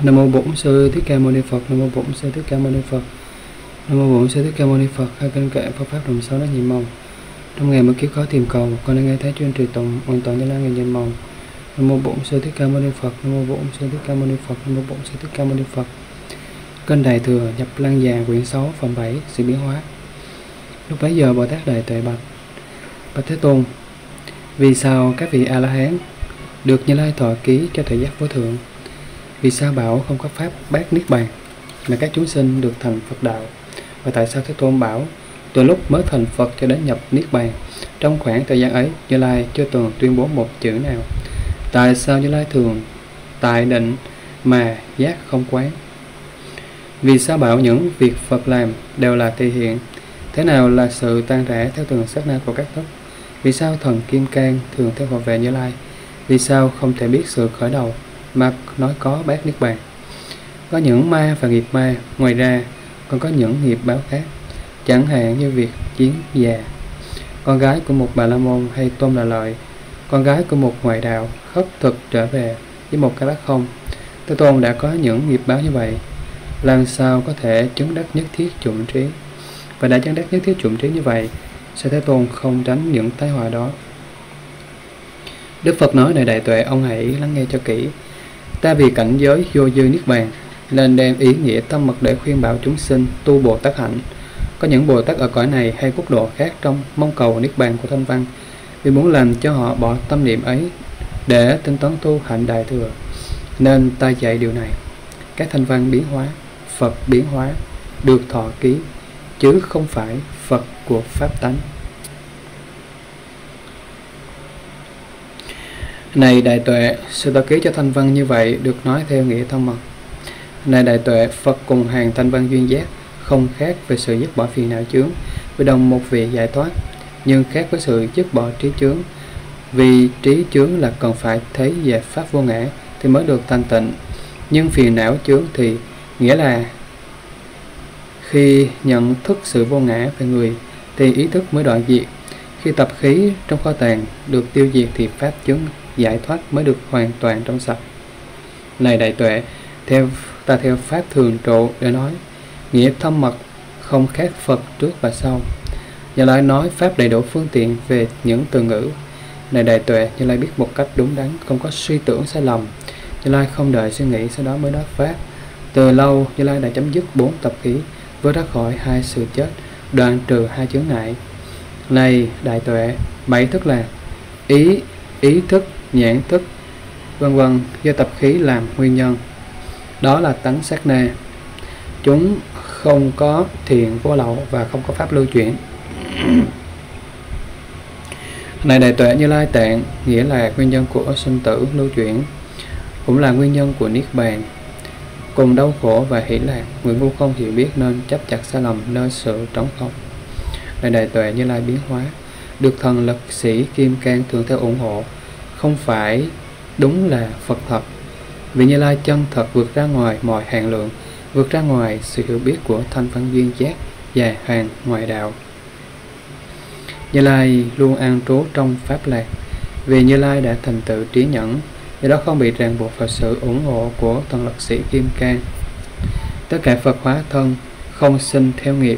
Nam mô Bổn Sư Thích Ca Mâu Ni Phật. Nam mô Bổn Sư Thích Ca Mâu Ni Phật. Nam mô Bổn Sư Thích Ca Mâu Ni Phật. Hai kinh kệ Phật pháp đồng sáu đó nhiệm màu. Trong ngày mới kiếp khó tìm cầu, con đã nghe thấy chuyên trì tụng hoàn toàn như lai ngày nhiệm màu. Nam mô Bổn Sư Thích Ca Mâu Ni Phật. Nam mô Bổn Sư Thích Ca Mâu Ni Phật. Nam mô Bổn Sư Thích Ca Mâu Ni Phật. Kinh Đại Thừa nhập Lăng Già quyển 6 phẩm 7 sự biến hóa. Lúc bấy giờ Bồ Tát Đại Tuệ bạch Thế Tôn, vì sao các vị A La Hán được Như Lai thọ ký cho thời giác vô thượng? Vì sao bảo không có pháp bát niết bàn mà các chúng sinh được thành Phật đạo? Và tại sao Thế Tôn bảo từ lúc mới thành Phật cho đến nhập niết bàn, trong khoảng thời gian ấy Như Lai chưa từng tuyên bố một chữ nào? Tại sao Như Lai thường tại định mà giác không quán? Vì sao bảo những việc Phật làm đều là thể hiện? Thế nào là sự tan rã theo từng sát na của các thức? Vì sao thần Kim Cang thường theo Phật về Như Lai? Vì sao không thể biết sự khởi đầu mà nói có bát niết bàn? Có những ma và nghiệp ma, ngoài ra còn có những nghiệp báo khác, chẳng hạn như việc chiến già, con gái của một Bà La Môn hay Tôn Đà Lợi, con gái của một ngoại đạo khất thực trở về với một cái bát không. Thế Tôn đã có những nghiệp báo như vậy, làm sao có thể chứng đắc nhất thiết chủng trí? Và đã chứng đắc nhất thiết chủng trí như vậy, sao Thế Tôn không tránh những tai họa đó? Đức Phật nói: này Đại Tuệ, ông hãy lắng nghe cho kỹ. Ta vì cảnh giới vô dư niết bàn nên đem ý nghĩa tâm mật để khuyên bảo chúng sinh tu Bồ Tát hạnh. Có những Bồ Tát ở cõi này hay quốc độ khác trong mong cầu niết bàn của Thanh Văn, vì muốn làm cho họ bỏ tâm niệm ấy để tinh tấn tu hạnh Đại Thừa, nên ta dạy điều này. Các Thanh Văn biến hóa, Phật biến hóa được thọ ký, chứ không phải Phật của pháp tánh. Này Đại Tuệ, sự thọ ký cho Thanh Văn như vậy được nói theo nghĩa thông mật. Này Đại Tuệ, Phật cùng hàng Thanh Văn duyên giác không khác về sự dứt bỏ phiền não chướng, với đồng một vị giải thoát, nhưng khác với sự dứt bỏ trí chướng. Vì trí chướng là cần phải thấy về pháp vô ngã thì mới được thanh tịnh, nhưng phiền não chướng thì nghĩa là khi nhận thức sự vô ngã về người thì ý thức mới đoạn diệt. Khi tập khí trong kho tàng được tiêu diệt thì pháp chướng giải thoát mới được hoàn toàn trong sạch. Này Đại Tuệ, ta theo pháp thường trụ để nói, nghĩa thâm mật không khác Phật trước và sau. Như Lai nói pháp đầy đủ phương tiện về những từ ngữ. Này Đại Tuệ, Như Lai biết một cách đúng đắn, không có suy tưởng sai lầm. Như Lai không đợi suy nghĩ sau đó mới nói pháp. Từ lâu Như Lai đã chấm dứt 4 tập khí, vớt ra khỏi 2 sự chết, đoạn trừ 2 chướng ngại. Này Đại Tuệ, 7 thức là ý thức, nhãn thức, vân vân, do tập khí làm nguyên nhân. Đó là tánh sát na. Chúng không có thiện vô lậu và không có pháp lưu chuyển. Này Đại Tuệ, Như Lai tạng nghĩa là nguyên nhân của sinh tử lưu chuyển, cũng là nguyên nhân của niết bàn. Cùng đau khổ và hỷ lạc, người ngu không hiểu biết nên chấp chặt sai lầm nơi sự trống không. Này Đại Tuệ, Như Lai biến hóa được thần lực sĩ Kim Cang thường theo ủng hộ, không phải đúng là Phật thật. Vì Như Lai chân thật vượt ra ngoài mọi hạn lượng, vượt ra ngoài sự hiểu biết của thanh văn duyên giác và hàng ngoại đạo. Như Lai luôn an trú trong pháp lạc, vì Như Lai đã thành tựu trí nhẫn, do đó không bị ràng buộc vào sự ủng hộ của thần lực sĩ Kim Cang. Tất cả Phật hóa thân không sinh theo nghiệp.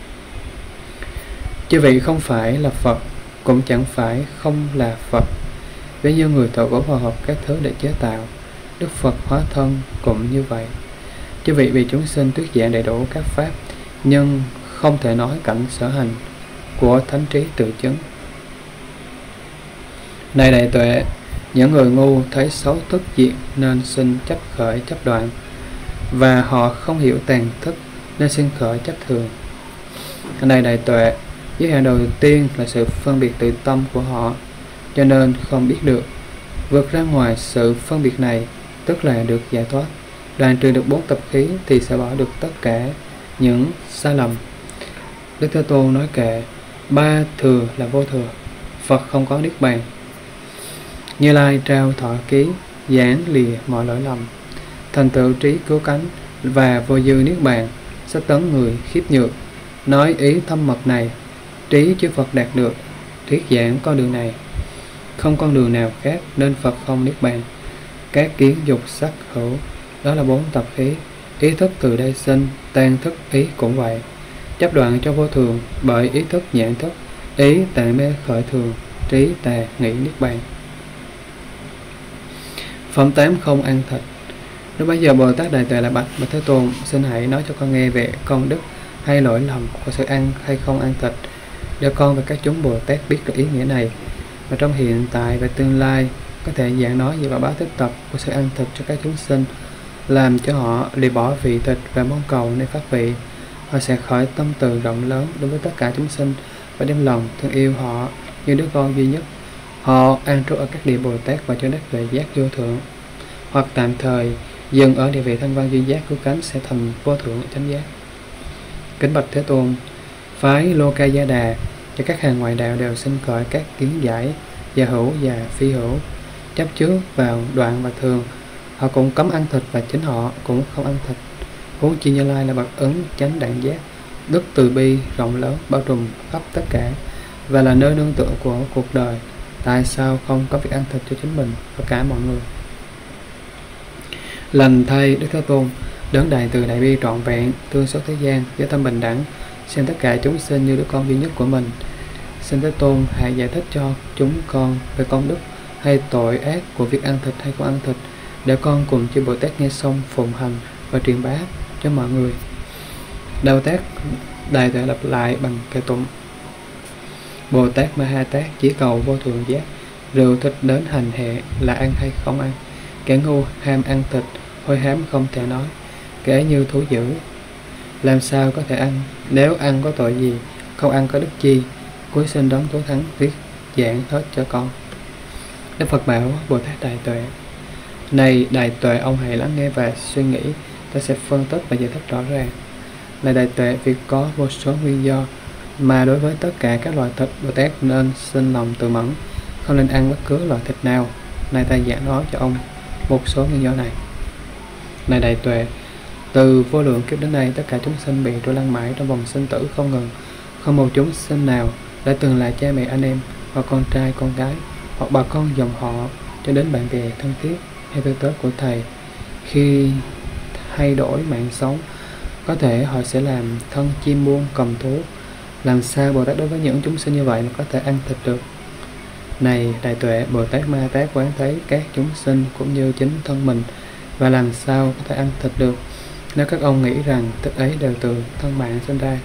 Chư vị không phải là Phật, cũng chẳng phải không là Phật. Ví như người thợ gỗ hòa hợp các thứ để chế tạo, Đức Phật hóa thân cũng như vậy. Chư vị vì chúng sinh thuyết giảng đầy đủ các pháp, nhưng không thể nói cảnh sở hành của thánh trí tự chứng. Này Đại Tuệ, những người ngu thấy xấu tức diệt nên sinh chấp khởi chấp đoạn, và họ không hiểu tàn thức nên sinh khởi chấp thường. Này Đại Tuệ, giới hạn đầu tiên là sự phân biệt tự tâm của họ, cho nên không biết được. Vượt ra ngoài sự phân biệt này tức là được giải thoát. Đoạn trừ được 4 tập khí thì sẽ bỏ được tất cả những sai lầm. Đức Thế Tôn nói kệ: 3 thừa là vô thừa, Phật không có niết bàn. Như Lai trao thọ ký, giảng lìa mọi lỗi lầm, thành tựu trí cứu cánh và vô dư niết bàn, sẽ tấn người khiếp nhược. Nói ý thâm mật này, trí chư Phật đạt được, thuyết giảng con đường này, không con đường nào khác nên Phật không niết bàn. Các kiến dục sắc hữu đó là 4 tập khí. Ý thức từ đây sinh, tan thức ý cũng vậy. Chấp đoạn cho vô thường, bởi ý thức nhãn thức, ý tà mê khởi thường, trí tà nghĩ niết bàn. Phẩm 8 không ăn thịt. Lúc bấy giờ Bồ Tát Đại Tuệ là bạch Thế Tôn, xin hãy nói cho con nghe về công đức hay lỗi lầm của sự ăn hay không ăn thịt, để con và các chúng Bồ Tát biết được ý nghĩa này, và trong hiện tại và tương lai có thể giảng nói về báo thích tập của sự ăn thịt cho các chúng sinh, làm cho họ lìa bỏ vị thịt và mong cầu nơi pháp vị. Họ sẽ khởi tâm từ rộng lớn đối với tất cả chúng sinh và đem lòng thương yêu họ như đứa con duy nhất. Họ an trú ở các địa Bồ Tát và cho đắc tuệ giác vô thượng, hoặc tạm thời dừng ở địa vị thanh văn duy giác cứu cánh sẽ thành vô thượng chánh giác. Kính bạch Thế Tôn, phái Loka Gia Đà và các hàng ngoại đạo đều sinh khởi các kiến giải và hữu và phi hữu, chấp trước vào đoạn và thường. Họ cũng cấm ăn thịt và chính họ cũng không ăn thịt. Huống chi Như Lai là bậc ứng chánh đẳng giác, đức từ bi rộng lớn bao trùm khắp tất cả và là nơi nương tựa của cuộc đời. Tại sao không có việc ăn thịt cho chính mình và cả mọi người? Lành thay Đức Thế Tôn, đấng đại từ đại bi trọn vẹn, thương xót thế gian với tâm bình đẳng, xem tất cả chúng sinh như đứa con duy nhất của mình. Xin Thế Tôn hãy giải thích cho chúng con về công đức hay tội ác của việc ăn thịt hay không ăn thịt, để con cùng chư Bồ Tát nghe xong phụng hành và truyền bá cho mọi người. Đao Tác Đại Tuệ lặp lại bằng kệ tụng: Bồ Tát Ma Ha Tát chỉ cầu vô thượng giác, rượu thịt đến hành hệ là ăn hay không ăn. Kẻ ngu ham ăn thịt, hôi hám không thể nói, kẻ như thú dữ làm sao có thể ăn? Nếu ăn có tội gì, không ăn có đức chi? Cuối sinh đón Tối Thắng viết giảng hết cho con. Đức Phật bảo Bồ Tát Đại Tuệ: Này Đại Tuệ, ông hãy lắng nghe và suy nghĩ, ta sẽ phân tích và giải thích rõ ràng. Này Đại Tuệ, việc có vô số nguyên do mà đối với tất cả các loại thịt, Bồ Tát nên sinh lòng từ mẫn, không nên ăn bất cứ loại thịt nào. Này ta giảng nói cho ông một số nguyên do này. Này Đại Tuệ, từ vô lượng kiếp đến nay, tất cả chúng sinh bị trôi lăn mãi trong vòng sinh tử không ngừng. Không một chúng sinh nào đã từng là cha mẹ anh em, hoặc con trai con gái, hoặc bà con dòng họ, cho đến bạn bè thân thiết hay tư tớ của thầy. Khi thay đổi mạng sống, có thể họ sẽ làm thân chim muôn cầm thú. Làm sao Bồ Tát đối với những chúng sinh như vậy mà có thể ăn thịt được? Này Đại Tuệ, Bồ Tát Ma Tát quán thấy các chúng sinh cũng như chính thân mình, và làm sao có thể ăn thịt được nếu các ông nghĩ rằng thịt ấy đều từ thân bạn sinh ra.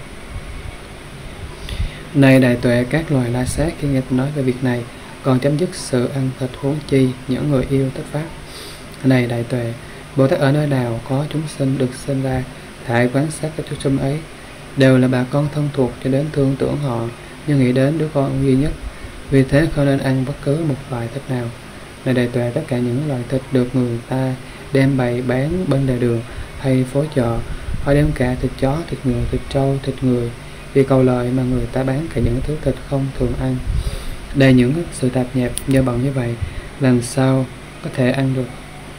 Này Đại Tuệ, các loài la sát khi nghe nói về việc này còn chấm dứt sự ăn thịt, huống chi những người yêu thích pháp. Này Đại Tuệ, Bồ Tát ở nơi nào có chúng sinh được sinh ra, hãy quan sát các chúng sinh ấy đều là bà con thân thuộc, cho đến thương tưởng họ như nghĩ đến đứa con duy nhất. Vì thế không nên ăn bất cứ một loại thịt nào. Này Đại Tuệ, tất cả những loại thịt được người ta đem bày bán bên lề đường hay phố chợ, họ đem cả thịt chó, thịt ngựa, thịt trâu, thịt người, vì cầu lợi mà người ta bán cả những thứ thịt không thường ăn. Đầy những sự tạp nhạp nhơ bẩn như vậy, làm sao có thể ăn được?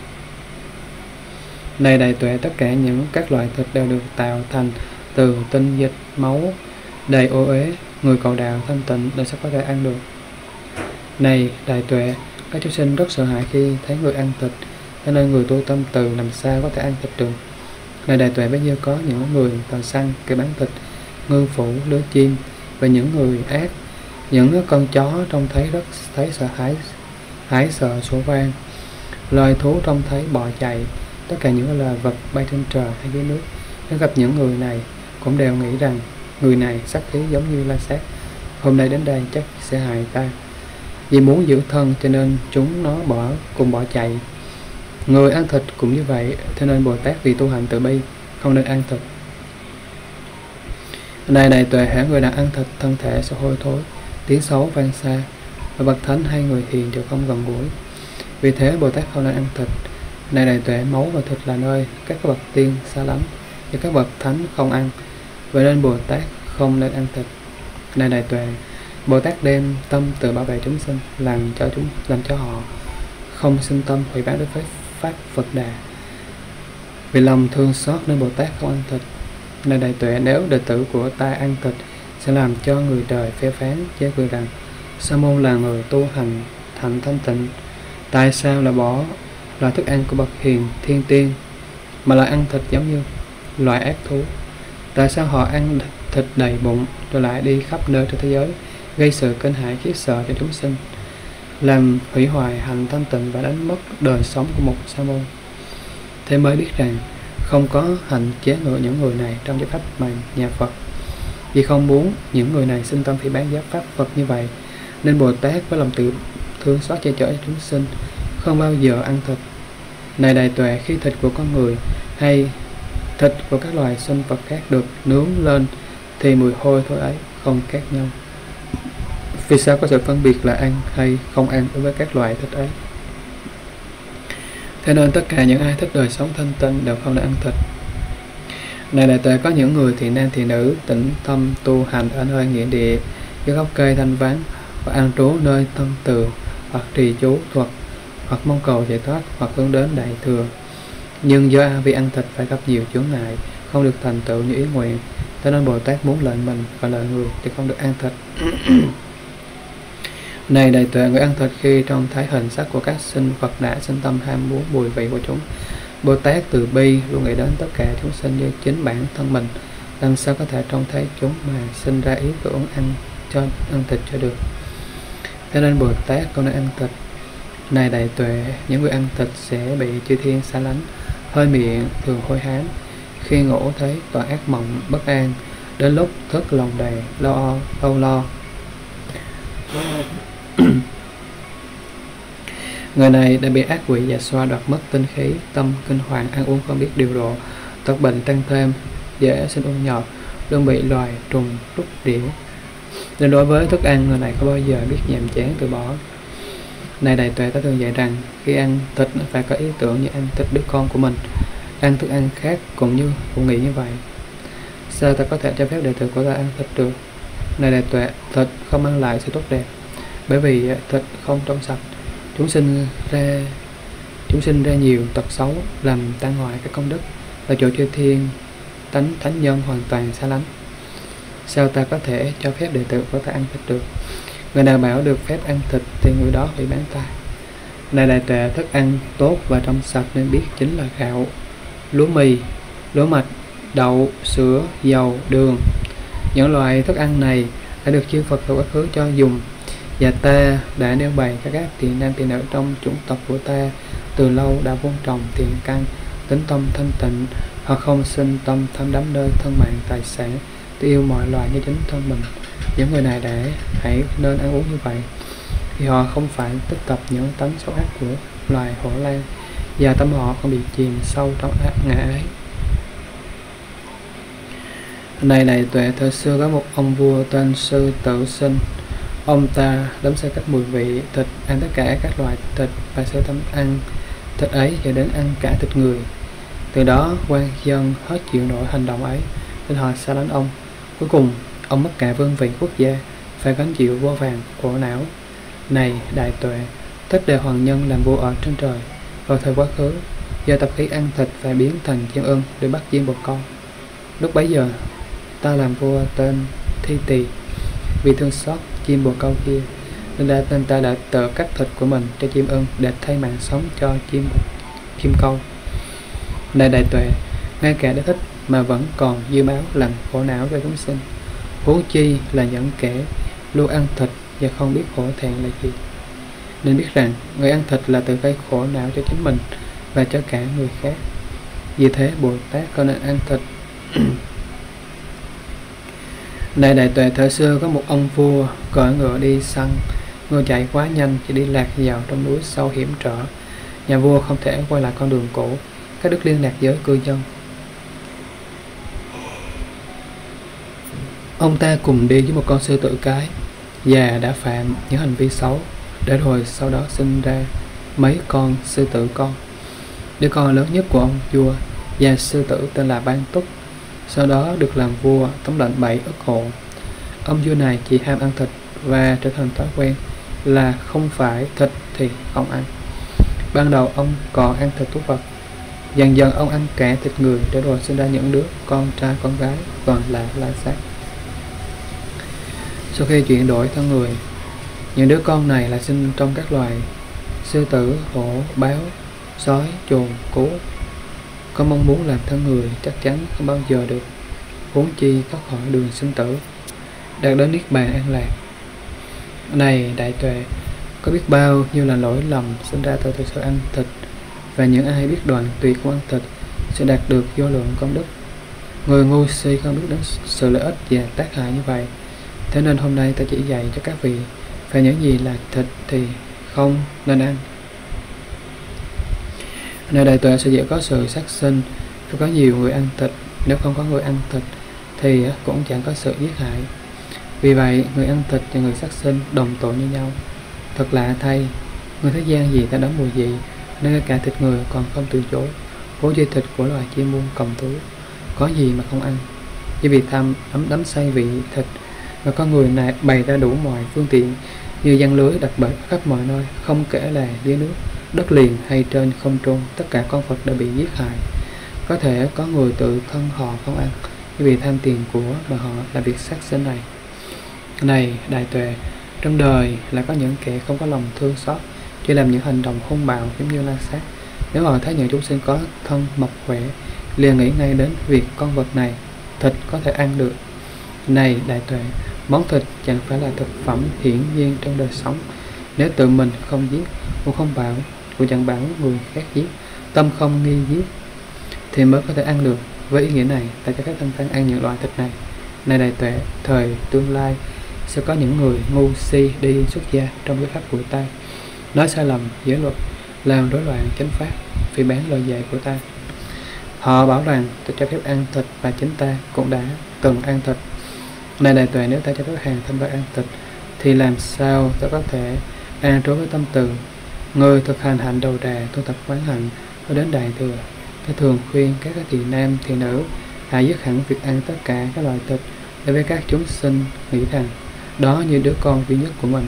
Này Đại Tuệ, tất cả những các loại thịt đều được tạo thành từ tinh dịch máu đầy ô uế, người cầu đạo thanh tịnh để sao có thể ăn được? Này Đại Tuệ, các chúng sinh rất sợ hãi khi thấy người ăn thịt, cho nên người tu tâm từ làm sao có thể ăn thịt được? Này Đại Tuệ, bây giờ có những người tàn săn, kẻ bán thịt, ngư phủ, lứa chim, và những người ác, những con chó trông thấy rất sợ hãi sợ sủa vang, loài thú trông thấy bò chạy, tất cả những loài vật bay trên trời hay dưới nước, nếu gặp những người này cũng đều nghĩ rằng người này sát khí giống như la sát, hôm nay đến đây chắc sẽ hại ta. Vì muốn giữ thân cho nên chúng nó cùng bỏ chạy. Người ăn thịt cũng như vậy, cho nên Bồ Tát vì tu hành từ bi không nên ăn thịt. Này Đại Tuệ, hễ người nào ăn thịt, thân thể sẽ hôi thối, tiếng xấu vang xa, và bậc thánh hay người hiền đều không gần gũi. Vì thế Bồ Tát không nên ăn thịt. Này Đại Tuệ, máu và thịt là nơi các bậc tiên xa lắm, và các bậc thánh không ăn, vậy nên Bồ Tát không nên ăn thịt. Này Đại Tuệ, Bồ Tát đem tâm từ bảo vệ chúng sinh, làm cho họ không sinh tâm hủy bán đối với pháp Phật Đà. Vì lòng thương xót nên Bồ Tát không ăn thịt. Này Đại Tuệ, nếu đệ tử của ta ăn thịt sẽ làm cho người đời phê phán chế cười rằng Sa môn là người tu hành thành thanh tịnh, tại sao là bỏ là thức ăn của bậc hiền thiên tiên mà là ăn thịt giống như loài ác thú. Tại sao họ ăn thịt đầy bụng rồi lại đi khắp nơi trên thế giới, gây sự kinh hãi khiếp sợ cho chúng sinh, làm hủy hoại hạnh thanh tịnh và đánh mất đời sống của một sa môn? Thế mới biết rằng không có hạnh chế ngự những người này trong giáo pháp mà nhà Phật. Vì không muốn những người này sinh tâm phỉ báng giáo pháp Phật như vậy, nên Bồ Tát với lòng tự thương xót che chở cho chúng sinh, không bao giờ ăn thịt. Này đại tuệ, khi thịt của con người hay thịt của các loài sinh vật khác được nướng lên thì mùi hôi thối ấy không khác nhau. Vì sao có sự phân biệt là ăn hay không ăn đối với các loại thịt ấy? Thế nên tất cả những ai thích đời sống thanh tịnh đều không nên ăn thịt. Này đại tuệ, có những người thị nam thị nữ tĩnh tâm tu hành ở nơi nghĩa địa, dưới gốc cây thanh vắng, hoặc an trú nơi tâm từ, hoặc trì chú thuật, hoặc mong cầu giải thoát, hoặc hướng đến đại thừa. Nhưng do vì ăn thịt phải gặp nhiều chướng ngại, không được thành tựu như ý nguyện, cho nên Bồ Tát muốn lệnh mình và lệnh người thì không được ăn thịt. Này đại tuệ, người ăn thịt khi trong thái hình sắc của các sinh vật đã sinh tâm ham muốn mùi vị của chúng. Bồ Tát từ bi luôn nghĩ đến tất cả chúng sinh như chính bản thân mình, làm sao có thể trông thấy chúng mà sinh ra ý tưởng ăn thịt cho được. Thế nên Bồ Tát không nên ăn thịt. Này đại tuệ, những người ăn thịt sẽ bị chư thiên xa lánh, hơi miệng thường hôi hám, khi ngủ thấy toàn ác mộng bất an, đến lúc thức lòng đầy âu lo. Người này đã bị ác quỷ và xoa đoạt mất tinh khí, tâm kinh hoàng, ăn uống không biết điều độ, tật bệnh tăng thêm, dễ sinh ung nhọt, luôn bị loài trùng rút điểu. Nên đối với thức ăn, người này không bao giờ biết nhàm chán từ bỏ. Này đại tuệ, ta thường dạy rằng khi ăn thịt phải có ý tưởng như ăn thịt đứa con của mình. Ăn thức ăn khác cũng nghĩ như vậy. Sao ta có thể cho phép đệ tử của ta ăn thịt được? Này đại tuệ, thịt không mang lại sự tốt đẹp, bởi vì thịt không trong sạch. Chúng sinh ra nhiều tật xấu, làm tan hoại các công đức, là chỗ chư thiên thánh nhân hoàn toàn xa lánh. Sao ta có thể cho phép đệ tử của ta ăn thịt được? Người nào bảo được phép ăn thịt thì người đó bị bán ta. Này đại tuệ, thức ăn tốt và trong sạch nên biết chính là gạo, lúa mì, lúa mạch, đậu, sữa, dầu, đường. Những loại thức ăn này đã được chư Phật từ quá khứ cho dùng, và ta đã nêu bày các tỳ nam tỳ nữ trong chủng tộc của ta từ lâu đã vun trồng thiện căn, tính tâm thanh tịnh, họ không sinh tâm tham đắm nơi thân mạng tài sản, tôi yêu mọi loài như chính thân mình. Những người này hãy nên ăn uống như vậy, thì họ không phải tích tập những tánh xấu ác của loài hổ lang, và tâm họ không bị chìm sâu trong ác ngã ấy. Này đại tuệ, thời xưa có một ông vua tên Sư Tự Sinh. Ông ta đắm say các mùi vị thịt, ăn tất cả các loại thịt và sơ tâm ăn thịt ấy và đến ăn cả thịt người. Từ đó quan dân hết chịu nổi hành động ấy, nên họ xa lánh ông. Cuối cùng ông mất cả vương vị quốc gia, phải gánh chịu vô vàn khổ não. Này đại tuệ, Thích Đề Hoàng Nhân làm vua ở trên trời. Vào thời quá khứ, do tập khí ăn thịt phải biến thành chim ưng để bắt chim bồ câu. Lúc bấy giờ ta làm vua tên Thi Tỳ, vì thương xót chim bồ câu kia nên ta đã tự cắt thịt của mình cho chim ưng để thay mạng sống cho chim câu. Này đại tuệ, ngay cả đế thích mà vẫn còn dư báo làm khổ não cho chúng sinh, huống chi là những kẻ luôn ăn thịt và không biết khổ thẹn là gì. Nên biết rằng người ăn thịt là tự gây khổ não cho chính mình và cho cả người khác. Vì thế Bồ Tát không nên ăn thịt. Này đại tuệ, thời xưa có một ông vua cưỡi ngựa đi săn. Ngựa chạy quá nhanh chỉ đi lạc vào trong núi sâu hiểm trở. Nhà vua không thể quay lại con đường cũ, cắt đứt liên lạc với cư dân. Ông ta cùng đi với một con sư tử cái, và đã phạm những hành vi xấu, để rồi sau đó sinh ra mấy con sư tử con. Đứa con lớn nhất của ông vua và sư tử tên là Ban Túc, sau đó được làm vua tống lệnh 7 ức hộ. Ông vua này chỉ ham ăn thịt và trở thành thói quen là không phải thịt thì không ăn. Ban đầu ông còn ăn thịt thú vật, dần dần ông ăn cả thịt người, để rồi sinh ra những đứa con trai con gái còn là la sát. Sau khi chuyển đổi thân người, những đứa con này là sinh trong các loài sư tử, hổ, báo, sói, trồn, cú. có mong muốn làm thân người chắc chắn không bao giờ được, huống chi thoát khỏi đường sinh tử, đạt đến niết bàn an lạc. Này đại tuệ, có biết bao nhiêu là lỗi lầm sinh ra từ sự ăn thịt, và những ai biết đoạn tuyệt của ăn thịt sẽ đạt được vô lượng công đức. Người ngu si không biết đến sự lợi ích và tác hại như vậy, thế nên hôm nay ta chỉ dạy cho các vị phải những gì là thịt thì không nên ăn. Nơi đại tuệ sẽ dễ có sự sát sinh, phải có nhiều người ăn thịt. Nếu không có người ăn thịt thì cũng chẳng có sự giết hại. Vì vậy người ăn thịt và người sát sinh đồng tội như nhau. Thật lạ thay, người thế gian gì ta đóng mùi gì, nên cả thịt người còn không từ chối, huống chi thịt của loài chim muôn cầm thú, có gì mà không ăn. Chỉ vì tham đắm say vị thịt mà con người này bày ra đủ mọi phương tiện như giăng lưới đặt bẫy khắp mọi nơi, không kể là dưới nước, đất liền hay trên không trung, tất cả con vật đã bị giết hại. Có thể có người tự thân họ không ăn, chỉ vì tham tiền của mà họ làm việc sát sinh này. Này đại tuệ, trong đời là có những kẻ không có lòng thương xót, chỉ làm những hành động hung bạo giống như la sát. Nếu họ thấy những chúng sinh có thân mập khỏe, liền nghĩ ngay đến việc con vật này thịt có thể ăn được. Này đại tuệ, món thịt chẳng phải là thực phẩm hiển nhiên trong đời sống. Nếu tự mình không giết, cũng không bảo, cũng chẳng bảo người khác giết, tâm không nghi giết, thì mới có thể ăn được. Với ý nghĩa này, ta cho các thanh văn ăn những loại thịt này. Này đại tuệ, thời tương lai sẽ có những người ngu si đi xuất gia trong cái pháp của ta, nói sai lầm giới luật, làm rối loạn chánh pháp, phỉ báng lời dạy của ta. Họ bảo rằng ta cho phép ăn thịt và chính ta cũng đã từng ăn thịt. Này đại tuệ, nếu ta cho phép hàng thanh văn ăn thịt thì làm sao ta có thể an trú với tâm từ? Người thực hành hạnh đầu đà, tu tập quán hạnh cho đến đại thừa, ta thường khuyên các thị nam thị nữ hãy dứt hẳn việc ăn tất cả các loại thịt, để với các chúng sinh nghĩ rằng đó như đứa con duy nhất của mình.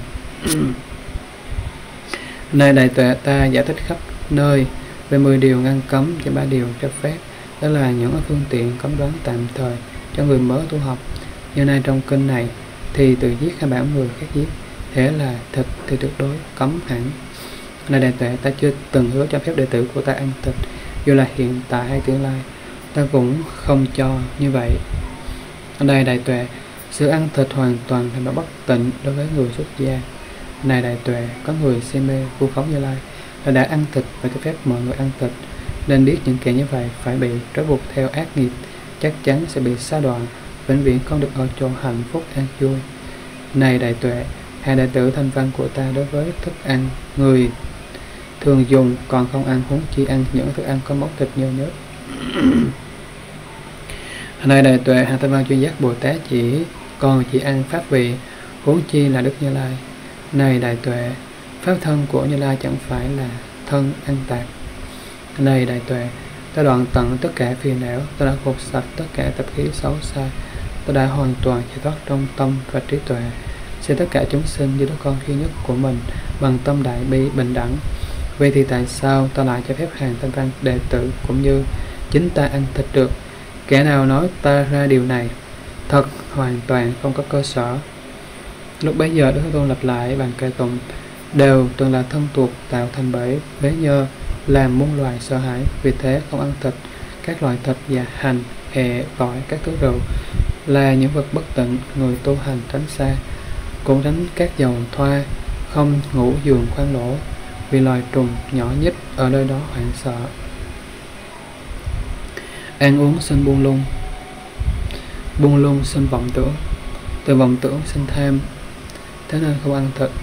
Này đại tuệ, ta giải thích khắp nơi về 10 điều ngăn cấm và 3 điều cho phép, đó là những phương tiện cấm đoán tạm thời cho người mới tu học. Như nay trong kinh này thì tự giết hay bảo người khác giết, thế là thịt thì tuyệt đối cấm hẳn. Này đại tuệ, ta chưa từng hứa cho phép đệ tử của ta ăn thịt, dù là hiện tại hay tương lai, ta cũng không cho như vậy. Ở đây đại tuệ, sự ăn thịt hoàn toàn là bất tịnh đối với người xuất gia. Này đại tuệ, có người si mê vu khống Như Lai là đã ăn thịt và cho phép mọi người ăn thịt, nên biết những kẻ như vậy phải bị trói buộc theo ác nghiệp, chắc chắn sẽ bị sa đoạn, vĩnh viễn không được ở chỗ hạnh phúc an vui. Này đại tuệ, hai đệ tử thanh văn của ta đối với thức ăn người thường dùng còn không ăn, huống chi ăn những thức ăn có món thịt nhiều nhất. Này đại tuệ, hàng thanh văn chuyên giác Bồ Tát chỉ ăn pháp vị, huống chi là Đức Như Lai. Này đại tuệ, pháp thân của Như Lai chẳng phải là thân ăn tạp. Này đại tuệ, ta đoạn tận tất cả phiền não, ta đã gột sạch tất cả tập khí xấu xa, ta đã hoàn toàn giải thoát trong tâm và trí tuệ, xem tất cả chúng sinh như đứa con duy nhất của mình bằng tâm đại bi bình đẳng. Vậy thì tại sao ta lại cho phép hàng thanh văn đệ tử cũng như chính ta ăn thịt được? Kẻ nào nói ta ra điều này thật hoàn toàn không có cơ sở. Lúc bấy giờ Đức Thế Tôn lặp lại bằng kệ tụng: đều từng là thân thuộc tạo thành bởi bế nhơ, làm muôn loài sợ hãi, vì thế không ăn thịt. Các loại thịt và hành, hẹ, tỏi, các thứ rượu là những vật bất tịnh, người tu hành tránh xa. Cũng tránh các dầu thoa, không ngủ giường khoan lỗ, vì loài trùng nhỏ nhất ở nơi đó hoảng sợ. Ăn uống sinh buông lung sinh vọng tưởng, từ vọng tưởng sinh tham, thế nên không ăn thịt.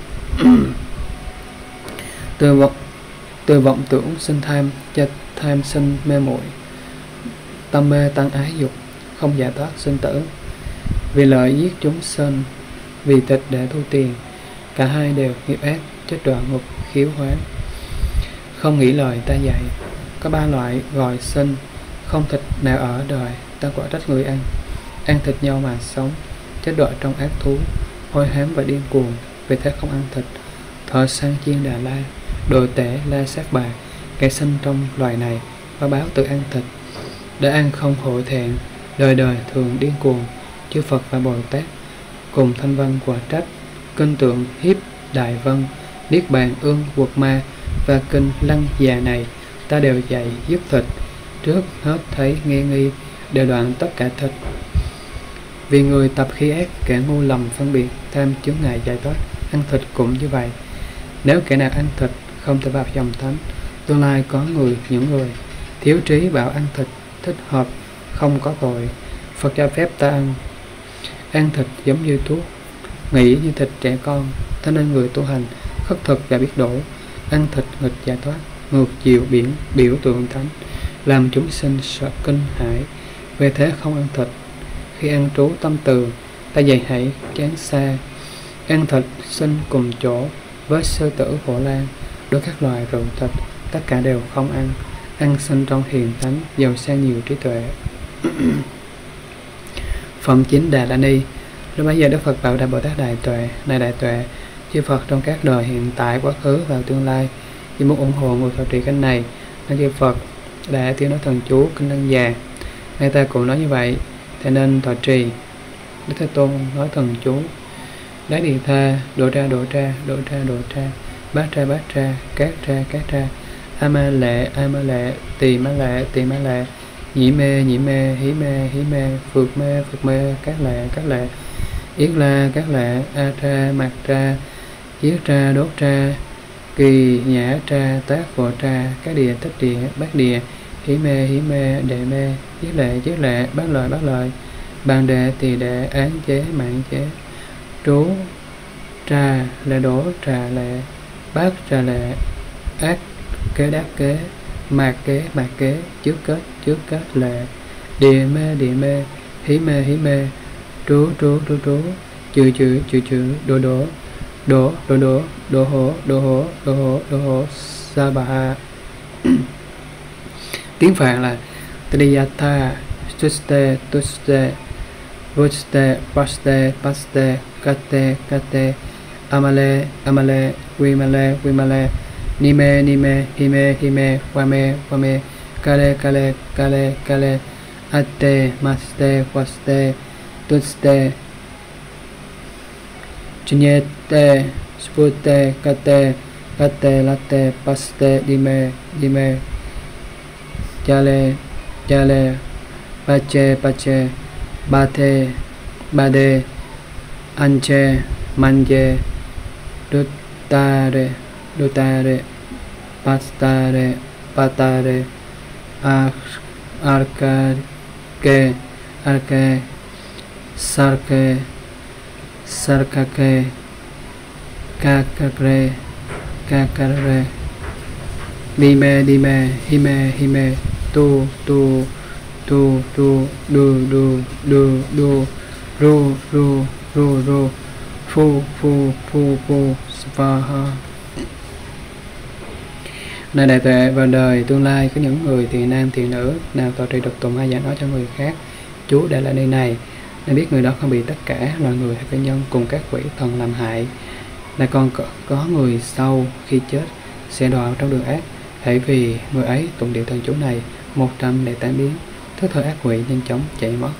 Từ vọng tưởng sinh tham, cho tham sinh mê muội, tâm mê tăng ái dục, không giải thoát sinh tử. Vì lợi giết chúng sinh, vì thịt để thu tiền, cả hai đều nghiệp ác, chết đoạn ngục khiếu hóa. Không nghĩ lời ta dạy, có 3 loại gọi sinh, không thịt nào ở đời, ta quả trách người ăn. Ăn thịt nhau mà sống, chết đoạn trong ác thú, hôi hám và điên cuồng, vì thế không ăn thịt. Thợ săn chiên Đà La, đồ tể la sát bà, kẻ sinh trong loài này có báo tự ăn thịt, đã ăn không hội thẹn, đời đời thường điên cuồng. Chư Phật và Bồ Tát cùng thanh văn quả trách, kinh tượng hiếp đại vân, niết bàn ương quật ma và kinh lăng già này ta đều dạy dứt thịt, trước hết thấy nghi nghi, đều đoạn tất cả thịt. Vì người tập khí ác, kẻ ngu lầm phân biệt, tham chướng ngại giải thoát, ăn thịt cũng như vậy. Nếu kẻ nào ăn thịt không thể vào dòng thánh, tương lai có những người thiếu trí bảo ăn thịt thích hợp, không có tội. Phật cho phép ta ăn thịt giống như thuốc, nghĩ như thịt trẻ con. Thế nên người tu hành khất thực và biết độ, ăn thịt nghịch giải thoát, ngược chiều biểu tượng thánh, làm chúng sinh sợ kinh hãi. Về thế không ăn thịt. Khi ăn trú tâm từ, ta dạy hãy chán xa. Ăn thịt sinh cùng chỗ với sư tử hổ lang, đối các loài rượu thịt, tất cả đều không ăn. Ăn sinh trong hiền thánh, giàu sang nhiều trí tuệ. Phẩm 9 Đà La Ni. Lúc bấy giờ Đức Phật bảo Đại Bồ Tát Đại Tuệ: Này Đại Tuệ, chư Phật trong các đời hiện tại, quá khứ và tương lai, vì muốn ủng hộ người thọ trì kinh này, nên chư Phật đã tiếng nói thần chú kinh Lăng Già. Nay ta cũng nói như vậy, thế nên thọ trì. Đức Thế Tôn nói thần chú: Đá Đi Tha, Độ Tra, Độ Tra, Độ Tra, Độ Tra, Bát Tra, Bát Tra, Cát Tra, Cát Tra, A Ma Lệ, A Ma Lệ, Tỳ Ma Lệ, Tỳ Ma Lệ, Nhĩ Mê, Nhĩ Mê, Hí Mê, Hí Mê, Phược Mê, Phược Mê, Cát Lệ, Cát Lệ, Yết La, Cát Lệ, A Tra, Mạt Tra, Yết Tra, Đốt Tra, Kỳ Nhã Tra, Tác Phổ Tra, Các Địa, Tích Địa, Bát Địa, Hí Mê, Hí Mê, Đệ Mê, Giết Lệ, Bát Lợi, Bàn Đệ, Tỳ Đệ, Án Chế, Mạng Chế, Trú Trà, Lệ Đổ, Trà Lệ, Bát Trà Lệ, Ác Kế, Đắc Kế, Mạt Kế, Trước Kết Lệ, Địa Mê, Hí Mê, Trú, Chữ, Đổ Hổ, Sa Bà Ha. Tiếng Phạn là Triyatha, Tuste, Paste, Kate, Amale, Vimale, Nime, Hime, Wame, Kale, Atte, Maste, Waste, Tuste, Chinyete, Spute, Kate, Latte, Paste, Dime, Jale, Pache, Bade, Anche, Manje, Dutare, Patare, Arke, Sarkake, Kakare, Dime, Hime, Tu, Ru, Fu, Svaha. Này Đại Tuệ, vào đời tương lai có những người thiện nam thiện nữ nào tọa trì độc tụng hay giảng nói cho người khác chú Đà La Ni này, nên biết người đó không bị tất cả loài người hay cá nhân cùng các quỷ thần làm hại. Lại còn có người sau khi chết sẽ đọa trong đường ác, hãy vì người ấy tụng điệu thần chú này 108 biến, thức thời ác quỷ nhanh chóng chạy mất.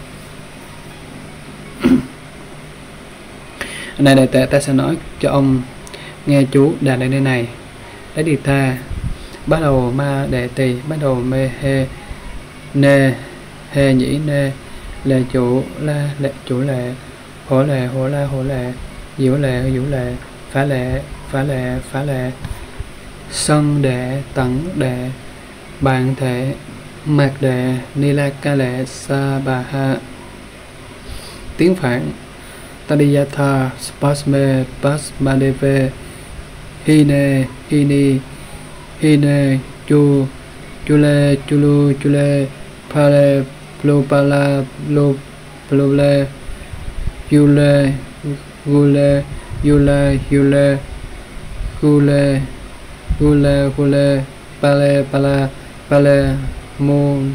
Này Đại Tuệ, ta sẽ nói cho ông nghe chú Đà La Ni này. Đá Đi Tha, bắt đầu Ma Đệ Tỳ, bắt đầu Mê Nê, Hê Nhĩ Nê, Lệ Chủ La, Lệ Chủ Lệ, Hổ Lệ, Diễu Lệ, Phá Lệ, Sân Đệ, Tẩn Đệ, Bạn Thể, Mạc Đệ, Ni La Ca Lệ, Sa Bà Ha. Tiếng Phạn Tadiyatha, Spasme, Pasmadeve, Hine, Chule, Pale, Plupala, Plule, Yule, Gule, Pale, Mon,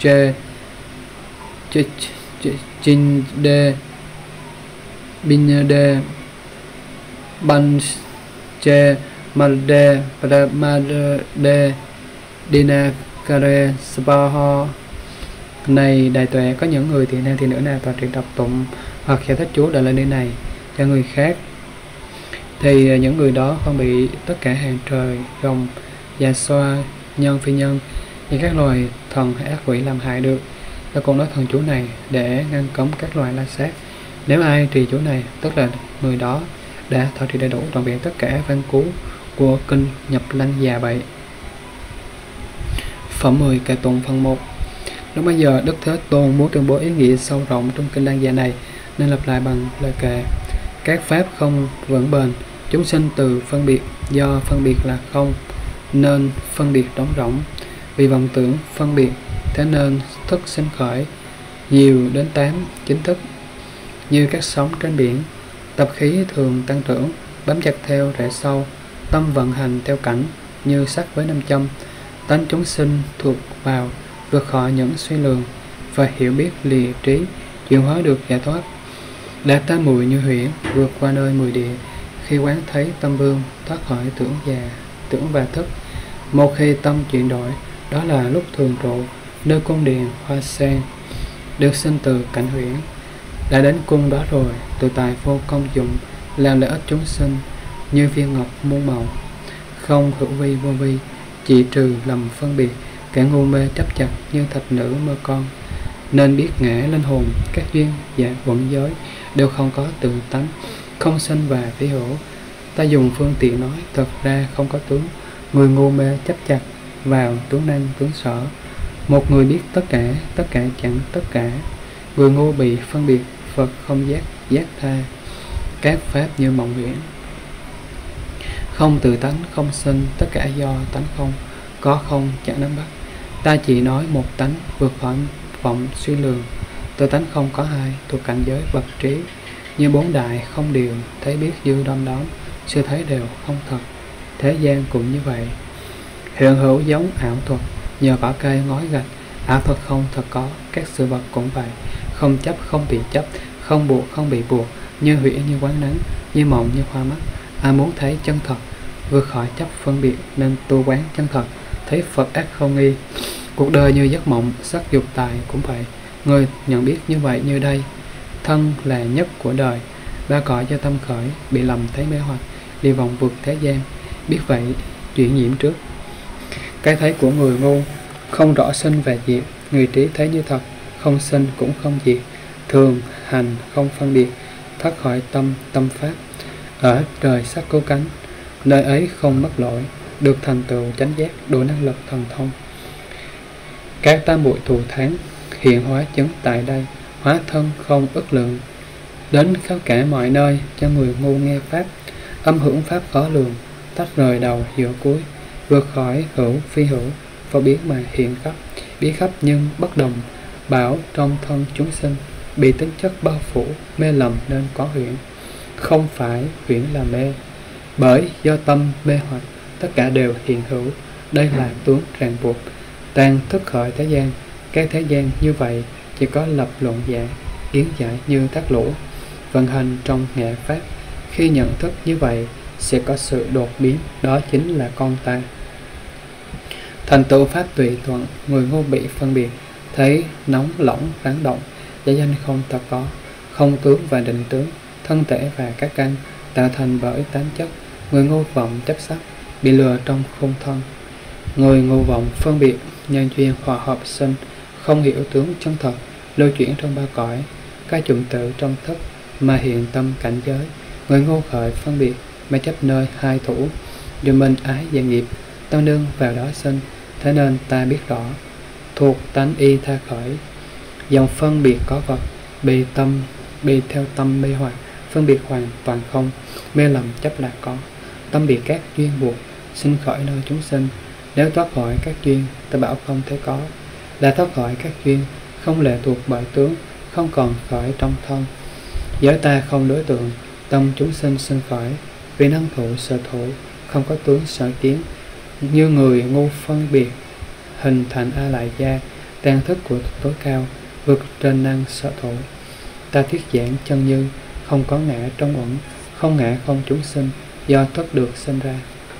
Chin De, Bin De, Ban Che, Malde, Madde, Dina Kare, Spaha. Này Đại Tuệ, có những người thiện nam thiện nữ nào tọa trì đọc tụng hoặc giải thích chú Đà La Ni này cho người khác, thì những người đó không bị tất cả hàng trời, rồng, già xoa, nhân phi nhân, thì các loài thần hay ác quỷ làm hại được. Ta cũng nói thần chú này để ngăn cấm các loài la sát. Nếu ai trì chú này, tức là người đó đã thọ trì đầy đủ trọn vẹn tất cả văn cú của kinh Nhập Lăng Già Bậy. Phẩm 10 Kệ Tụng phần 1. Lúc bây giờ Đức Thế Tôn muốn tuyên bố ý nghĩa sâu rộng trong kinh Lăng Già này nên lặp lại bằng lời kệ: các pháp không vững bền, chúng sinh từ phân biệt, do phân biệt là không nên phân biệt trống rỗng, vì vọng tưởng phân biệt thế nên thức sinh khởi nhiều đến 8-9 thức. Như các sóng trên biển, tập khí thường tăng trưởng, bám chặt theo rễ sâu, tâm vận hành theo cảnh như sắt với nam châm. Tánh chúng sinh thuộc vào, vượt khỏi những suy lường và hiểu biết lìa trí, chuyển hóa được giải thoát. Đạt tới mùi như huyễn, vượt qua nơi mùi địa, khi quán thấy tâm vương thoát khỏi tưởng và thức. Một khi tâm chuyển đổi, đó là lúc thường trụ nơi cung điện hoa sen, được sinh từ cảnh huyễn. Đã đến cung đó rồi, tự tại vô công dụng, làm lợi ích chúng sinh như viên ngọc muôn màu, không hữu vi vô vi, chỉ trừ lầm phân biệt, kẻ ngu mê chấp chặt như thạch nữ mơ con. Nên biết ngã linh hồn, các duyên và quẩn giới đều không có tự tánh, không sinh và phi hữu. Ta dùng phương tiện nói, thật ra không có tướng. Người ngu mê chấp chặt vào tướng năng tướng sở. Một người biết tất cả chẳng tất cả. Người ngu bị phân biệt, Phật không giác tha. Các pháp như mộng huyễn, không tự tánh, không sinh, tất cả do tánh không, có không chẳng nắm bắt. Ta chỉ nói một tánh, vượt khỏi vọng suy lường. Tự tánh không có hai, thuộc cảnh giới bậc trí. Như bốn đại không điều, thấy biết dư đom đóm, sự thấy đều không thật. Thế gian cũng như vậy. Hiện hữu giống ảo thuật, nhờ cỏ cây ngói gạch. Ảo thuật không thật có, các sự vật cũng vậy. Không chấp, không bị chấp, không buộc, không bị buộc. Như huyễn, như quán nắng, như mộng, như hoa mắt. Ai muốn thấy chân thật, vượt khỏi chấp phân biệt, nên tu quán chân thật, thấy Phật ác không nghi. Cuộc đời như giấc mộng, sắc dục tài cũng vậy. Người nhận biết như vậy như đây, thân là nhất của đời. Ba cõi do tâm khởi, bị lầm thấy mê hoặc, đi vòng vượt thế gian. Biết vậy, chuyển nhiễm trước. Cái thấy của người ngu không rõ sinh và diệt. Người trí thấy như thật, không sinh cũng không diệt. Thường hành không phân biệt, thoát khỏi tâm pháp. Ở trời sắc cứu cánh, nơi ấy không mất lỗi, được thành tựu chánh giác, đủ năng lực thần thông. Các tam muội thù thắng hiện hóa chứng tại đây, hóa thân không ức lượng, đến khắp cả mọi nơi cho người ngu nghe pháp. Âm hưởng pháp khó lường, tách rời đầu giữa cuối, vượt khỏi hữu phi hữu, phổ biến mà hiện khắp, biết khắp nhưng bất đồng. Bảo trong thân chúng sinh, bị tính chất bao phủ, mê lầm nên có huyễn. Không phải huyễn là mê, bởi do tâm mê hoặc, tất cả đều hiện hữu. Đây là tướng ràng buộc, tan thức khởi thế gian. Các thế gian như vậy chỉ có lập luận giả, kiến giải như thác lũ, vận hành trong ngã pháp. Khi nhận thức như vậy sẽ có sự đột biến, đó chính là con ta. Thành tựu pháp tùy thuận, người ngu bị phân biệt, thấy nóng lỏng ráng động, giả danh không thật có, không tướng và định tướng, thân thể và các căn tạo thành bởi tám chất. Người ngu vọng chấp sắc, bị lừa trong khung thân. Người ngu vọng phân biệt, nhân duyên hòa hợp sinh, không hiểu tướng chân thật, lưu chuyển trong ba cõi, các chủng tử trong thức mà hiện tâm cảnh giới. Người ngu khởi phân biệt mà chấp nơi hai thủ, dù mình ái và nghiệp, tâm nương vào đó sinh. Thế nên ta biết rõ, thuộc tánh y tha khởi, dòng phân biệt có vật, bị theo tâm mê hoặc, phân biệt hoàn toàn không, mê lầm chấp là có. Tâm bị các duyên buộc, sinh khởi nơi chúng sinh. Nếu thoát khỏi các duyên, ta bảo không thấy có, là thoát khỏi các duyên, không lệ thuộc bởi tướng, không còn khởi trong thân. Giới ta không đối tượng, tâm chúng sinh sinh khởi, vì năng thụ sở thủ, không có tướng sở kiến. Như người ngu phân biệt, hình thành a lại gia, tàn thức của tối cao, vượt trên năng sở thủ. Ta thuyết giảng chân như, không có ngã trong uẩn, không ngã không chúng sinh, do thoát được sinh ra.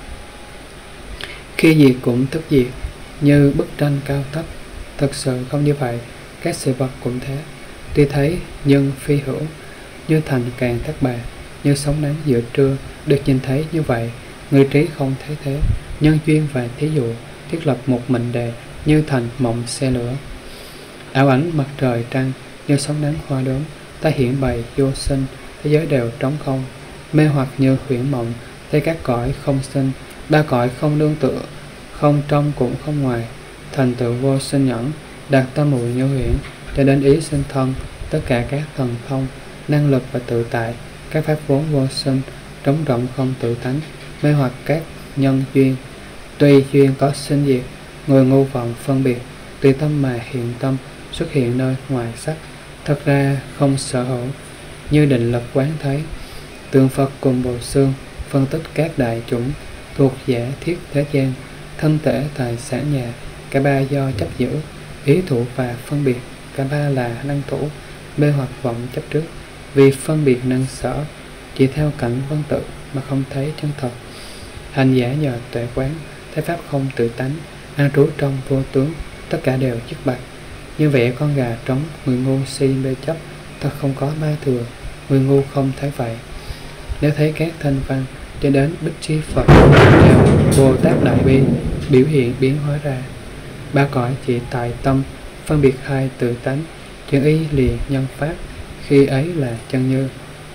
Khi diệt cũng tức diệt, như bức tranh cao thấp. Thật sự không như vậy, các sự vật cũng thế. Tuy thấy nhưng phi hữu, như thành càng thác bà, như sóng nắng giữa trưa, được nhìn thấy như vậy. Người trí không thấy thế, nhân duyên và thí dụ, thiết lập một mệnh đề, như thành mộng xe lửa. Ảo ảnh mặt trời trăng như sóng nắng hoa đốm, ta hiện bày vô sinh, thế giới đều trống không. Mê hoặc như huyễn mộng, thấy các cõi không sinh, ba cõi không nương tựa, không trong cũng không ngoài. Thành tựu vô sinh nhẫn, đạt tâm muội như huyễn, cho đến ý sinh thân, tất cả các thần thông, năng lực và tự tại, các pháp vốn vô sinh, trống rỗng không tự tánh, mê hoặc các nhân duyên. Tuy duyên có sinh diệt, người ngu vọng phân biệt, tùy tâm mà hiện tâm, xuất hiện nơi ngoài sắc, thật ra không sở hữu. Như định lực quán thấy, tượng Phật cùng bộ xương, phân tích các đại chủng, thuộc giả thiết thế gian, thân thể tài sản nhà, cả ba do chấp giữ, ý thủ và phân biệt, cả ba là năng thủ, mê hoặc vọng chấp trước, vì phân biệt năng sở, chỉ theo cảnh vân tự mà không thấy chân thật. Hành giả nhờ tuệ quán, thấy pháp không tự tánh, an trú trong vô tướng, tất cả đều dứt bạch. Như vẽ con gà trống, người ngu si mê chấp, thật không có ba thừa, người ngu không thấy vậy. Nếu thấy các thanh văn cho đến Bích Chi Phật đều Bồ Tát Đại Bi biểu hiện biến hóa ra, ba cõi chỉ tại tâm, phân biệt hai tự tánh, chân ý liền nhân pháp, khi ấy là chân như.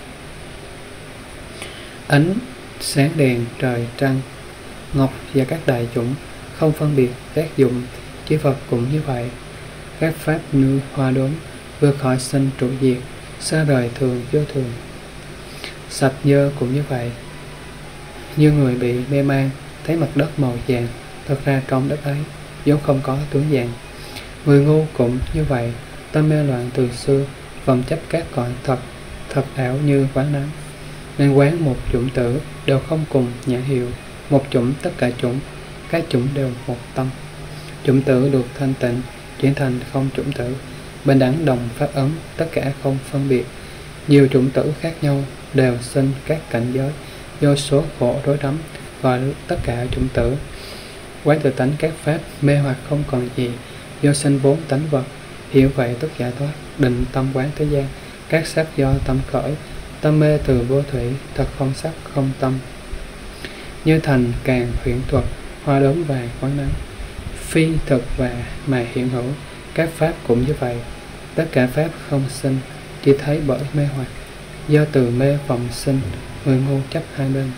Ánh sáng đèn trời trăng ngọc và các đại chủng không phân biệt các dụng, chư Phật cũng như vậy. Các pháp như hoa đốm vượt khỏi sinh trụ diệt, xa rời thường vô thường. Sạch nhơ cũng như vậy. Như người bị mê man thấy mặt đất màu vàng, thật ra trong đất ấy vốn không có tướng vàng. Người ngu cũng như vậy, tâm mê loạn từ xưa, vọng chấp các cõi thật ảo như quán nắng. Nên quán một chủng tử đều không cùng nhãn hiệu, một chủng tất cả chủng, các chủng đều một tâm. Chủng tử được thanh tịnh chuyển thành không chủng tử, bình đẳng đồng pháp ấn, tất cả không phân biệt. Nhiều chủng tử khác nhau đều sinh các cảnh giới, do số khổ rối rắm, gọi tất cả chủng tử. Quán tự tánh các pháp mê hoặc không còn gì, do sinh vốn tánh vật, hiểu vậy tức giải thoát. Định tâm quán thế gian, các sắc do tâm khởi, tâm mê từ vô thủy, thật không sắc không tâm. Như thành càng huyễn thuật, hoa đốm và quán nắng, phi thực và mà hiện hữu, các pháp cũng như vậy. Tất cả pháp không sinh, chỉ thấy bởi mê hoặc, do từ mê vọng sinh, người ngu chấp hai bên.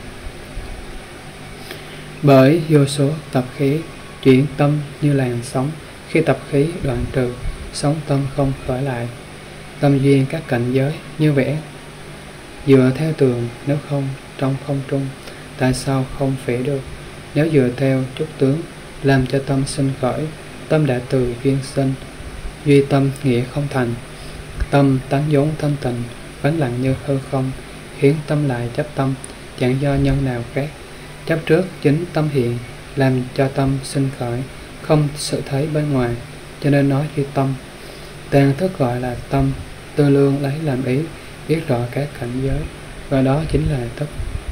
Bởi vô số tập khí chuyển tâm như làn sóng, khi tập khí đoạn trừ, sóng tâm không khởi lại. Tâm duyên các cảnh giới như vẽ dựa theo tường, nếu không trong không trung, tại sao không vẽ được? Nếu dựa theo chút tướng, làm cho tâm sinh khởi, tâm đã từ duyên sinh, duy tâm nghĩa không thành. Tâm tánh vốn thanh tịnh, vắng lặng như hư không, khiến tâm lại chấp tâm, chẳng do nhân nào khác. Chấp trước chính tâm hiện, làm cho tâm sinh khởi, không sự thấy bên ngoài, cho nên nói duy tâm. Tàn thức gọi là tâm, tư lương lấy làm ý, biết rõ các cảnh giới, và đó chính là thức.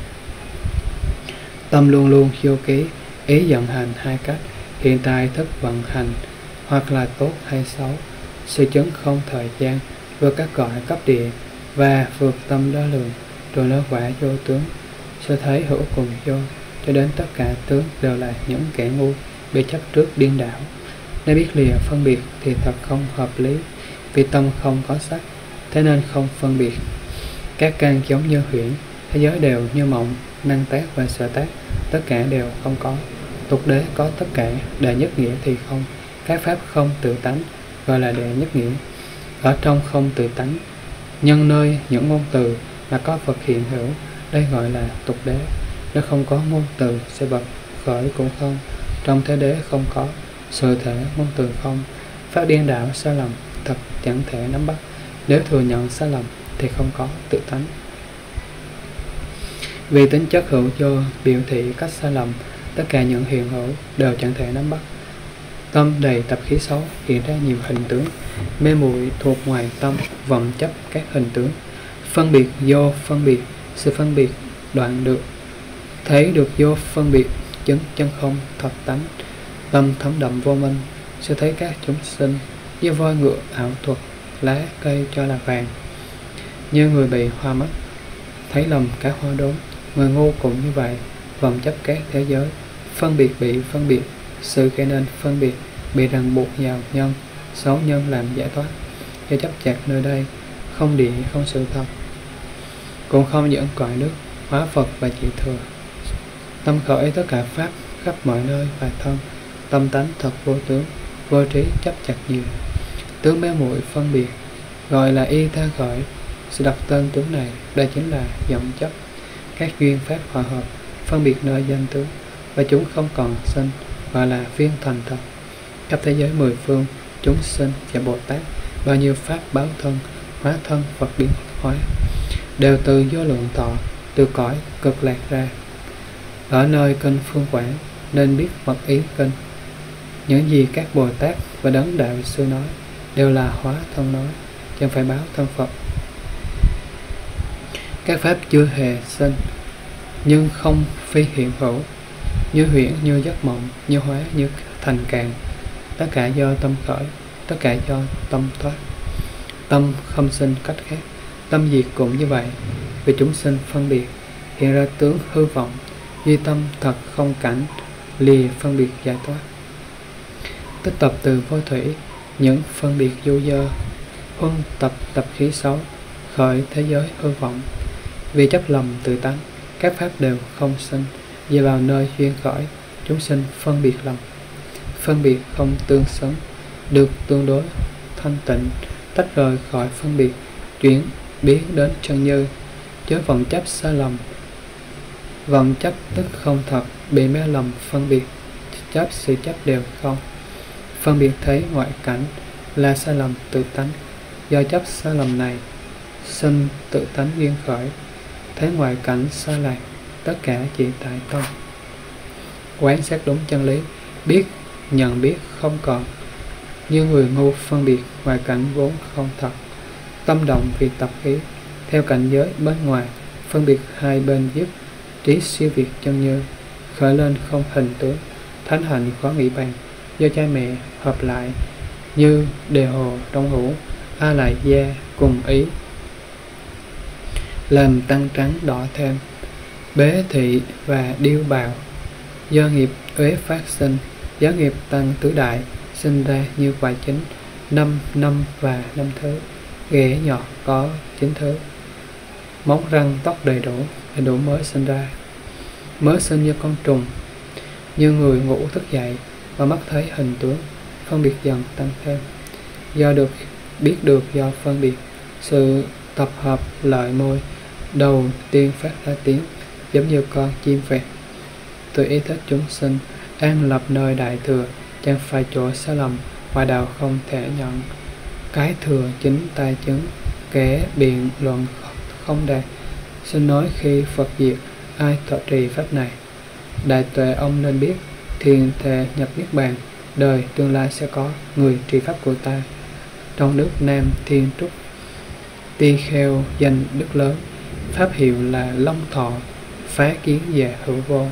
Tâm luôn luôn vô ký, ý vận hành hai cách, hiện tại thức vận hành, hoặc là tốt hay xấu. Sự chứng không thời gian, vượt các cõi cấp địa, và vượt tâm đo lường, rồi nó quả vô tướng. Sự thấy hữu cùng vô, cho đến tất cả tướng đều là những kẻ ngu, bị chấp trước điên đảo. Nếu biết lìa phân biệt thì thật không hợp lý, vì tâm không có sắc, thế nên không phân biệt. Các căn giống như huyễn, thế giới đều như mộng, năng tác và sở tác, tất cả đều không có. Tục đế có tất cả, đệ nhất nghĩa thì không. Các pháp không tự tánh, gọi là đệ nhất nghĩa. Ở trong không tự tánh, nhân nơi những ngôn từ mà có Phật hiện hữu, đây gọi là tục đế. Nếu không có ngôn từ sẽ bật khởi cũng không. Trong thế đế không có, sự thể ngôn từ không. Pháp điên đảo sai lầm, thật chẳng thể nắm bắt. Nếu thừa nhận sai lầm thì không có tự tánh. Vì tính chất hữu vô biểu thị cách sai lầm, tất cả những hiện hữu đều chẳng thể nắm bắt. Tâm đầy tập khí xấu hiện ra nhiều hình tướng, mê muội thuộc ngoài tâm, vọng chấp các hình tướng. Phân biệt vô phân biệt, sự phân biệt đoạn được, thấy được vô phân biệt, chứng chân không thật tánh. Tâm thấm đậm vô minh, sẽ thấy các chúng sinh như voi ngựa ảo thuật, lá cây cho là vàng. Như người bị hoa mắt, thấy lầm các hoa đốm, người ngu cũng như vậy, vọng chấp các thế giới, phân biệt bị phân biệt, sự gây nên phân biệt, bị ràng buộc vào nhân, xấu nhân làm giải thoát. Do chấp chặt nơi đây, không địa, không sự thật, cũng không dẫn cõi nước, hóa Phật và chỉ thừa. Tâm khởi tất cả pháp khắp mọi nơi và thân, tâm tánh thật vô tướng, vô trí chấp chặt nhiều. Tướng mê muội phân biệt, gọi là y tha khởi. Sự đọc tên tướng này, đây chính là vọng chấp. Các duyên pháp hòa hợp, phân biệt nơi danh tướng, và chúng không còn sinh, gọi là viên thành thật. Khắp thế giới mười phương, chúng sinh và Bồ Tát, bao nhiêu pháp báo thân, hóa thân Phật biến hóa, đều từ vô lượng thọ, từ cõi cực lạc ra. Ở nơi kinh Phương Quảng nên biết mật ý kinh. Những gì các Bồ Tát và Đấng Đạo Sư nói đều là hóa thân nói, chẳng phải báo thân Phật. Các pháp chưa hề sinh, nhưng không phi hiện hữu, như huyễn, như giấc mộng, như hóa, như thành càn. Tất cả do tâm khởi, tất cả do tâm thoát. Tâm không sinh cách khác, tâm diệt cũng như vậy. Vì chúng sinh phân biệt, hiện ra tướng hư vọng, duy tâm thật không cảnh, lìa phân biệt giải thoát. Tích tập từ vô thủy, những phân biệt vô dơ, huân tập khí xấu, khởi thế giới hư vọng. Vì chấp lầm tự tánh, các pháp đều không sinh, về vào nơi duyên khởi, chúng sinh phân biệt lầm. Phân biệt không tương xứng, được tương đối thanh tịnh, tách rời khỏi phân biệt, chuyển biến đến chân như, chớ vọng chấp sai lầm. Vọng chấp tức không thật, bị mê lầm phân biệt, chấp sự chấp đều không. Phân biệt thấy ngoại cảnh là sai lầm tự tánh, do chấp sai lầm này sinh tự tánh duyên khởi, thấy ngoại cảnh sai lạc, tất cả chỉ tại tâm. Quán xét đúng chân lý, biết nhận biết không còn, như người ngu phân biệt ngoại cảnh vốn không thật. Tâm động vì tập khí, theo cảnh giới bên ngoài, phân biệt hai bên dứt, trí siêu việt chân như, khởi lên không hình tướng, thánh hạnh khó nghĩ bàn, do cha mẹ hợp lại, như đề hồ trong hữu, a lại gia cùng ý, làm tăng trắng đỏ thêm, bế thị và điêu bào. Do nghiệp uế phát sinh, giáo nghiệp tăng tứ đại, sinh ra như quả chính, năm và năm thứ, ghẻ nhọt có 9 thứ. Móng răng tóc đầy đủ mới sinh ra. Mới sinh như con trùng, như người ngủ thức dậy và mắt thấy hình tướng, phân biệt dần tăng thêm. Do được biết được do phân biệt, sự tập hợp lợi môi, đầu tiên phát ra tiếng, giống như con chim vẹt. Từ ý thức chúng sinh, an lập nơi đại thừa, chẳng phải chỗ sai lầm, ngoại đạo không thể nhận. Cái thừa chính tai chứng, kẻ biện luận không đạt. Xin nói khi Phật diệt, ai thọ trì pháp này. Đại tuệ ông nên biết, thiền thệ nhập niết bàn, đời tương lai sẽ có người trì pháp của ta. Trong nước Nam Thiên Trúc, Ti Kheo danh đức lớn, pháp hiệu là Long Thọ, phá kiến về hữu vô.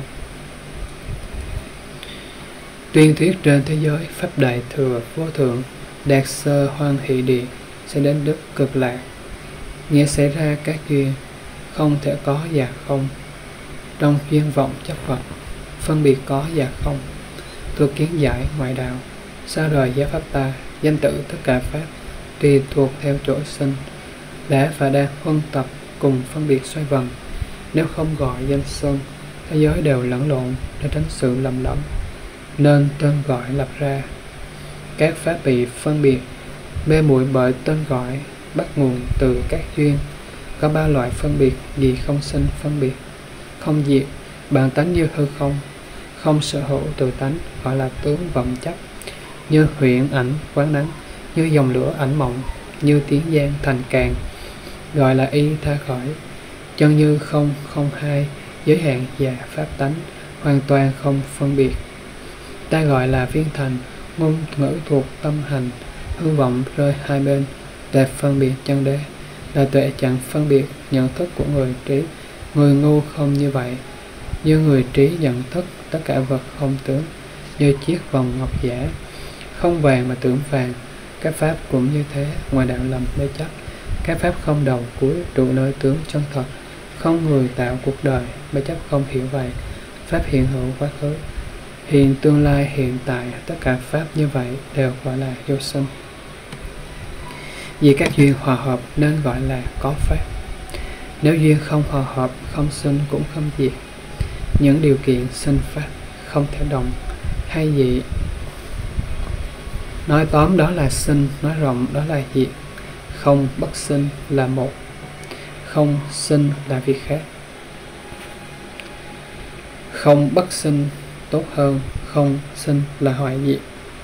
Tuyên thuyết trên thế giới, pháp đại thừa vô thượng, đạt sơ hoan hỷ địa, sẽ đến đức cực lạc. Nghe xảy ra các duyên, không thể có và không. Trong duyên vọng chấp Phật, phân biệt có và không. Thuộc kiến giải ngoại đạo, xa rời giáo pháp ta, danh tự tất cả pháp, tùy thuộc theo chỗ sinh, đã và đang huân tập cùng phân biệt xoay vần. Nếu không gọi danh xưng, thế giới đều lẫn lộn để tránh sự lầm lẫn, nên tên gọi lập ra. Các pháp bị phân biệt, mê muội bởi tên gọi, bắt nguồn từ các duyên. Có 3 loại phân biệt, gì không sinh phân biệt, không diệt, bản tánh như hư không, không sở hữu tự tánh, gọi là tướng vọng chấp, như huyễn ảnh quán nắng, như dòng lửa ảnh mộng, như tiếng giang thành càn, gọi là y tha khởi. Chân như không, không hai, giới hạn và pháp tánh, hoàn toàn không phân biệt. Ta gọi là viên thành, ngôn ngữ thuộc tâm hành, hư vọng rơi hai bên, đẹp phân biệt chân đế. Là tuệ chẳng phân biệt nhận thức của người trí, người ngu không như vậy. Như người trí nhận thức tất cả vật không tướng, như chiếc vòng ngọc giả, không vàng mà tưởng vàng. Các pháp cũng như thế, ngoài đạo lầm mê chấp. Các pháp không đầu cuối, trụ nơi tướng chân thật, không người tạo cuộc đời, mê chấp không hiểu vậy. Pháp hiện hữu quá khứ, hiện tương lai hiện tại, tất cả pháp như vậy đều gọi là vô sinh. Vì các duyên hòa hợp nên gọi là có pháp. Nếu duyên không hòa hợp, không sinh cũng không diệt. Những điều kiện sinh pháp không thể đồng hay dị. Nói tóm đó là sinh, nói rộng đó là diệt. Không bất sinh là một, không sinh là việc khác. Không bất sinh tốt hơn, không sinh là hoại diệt.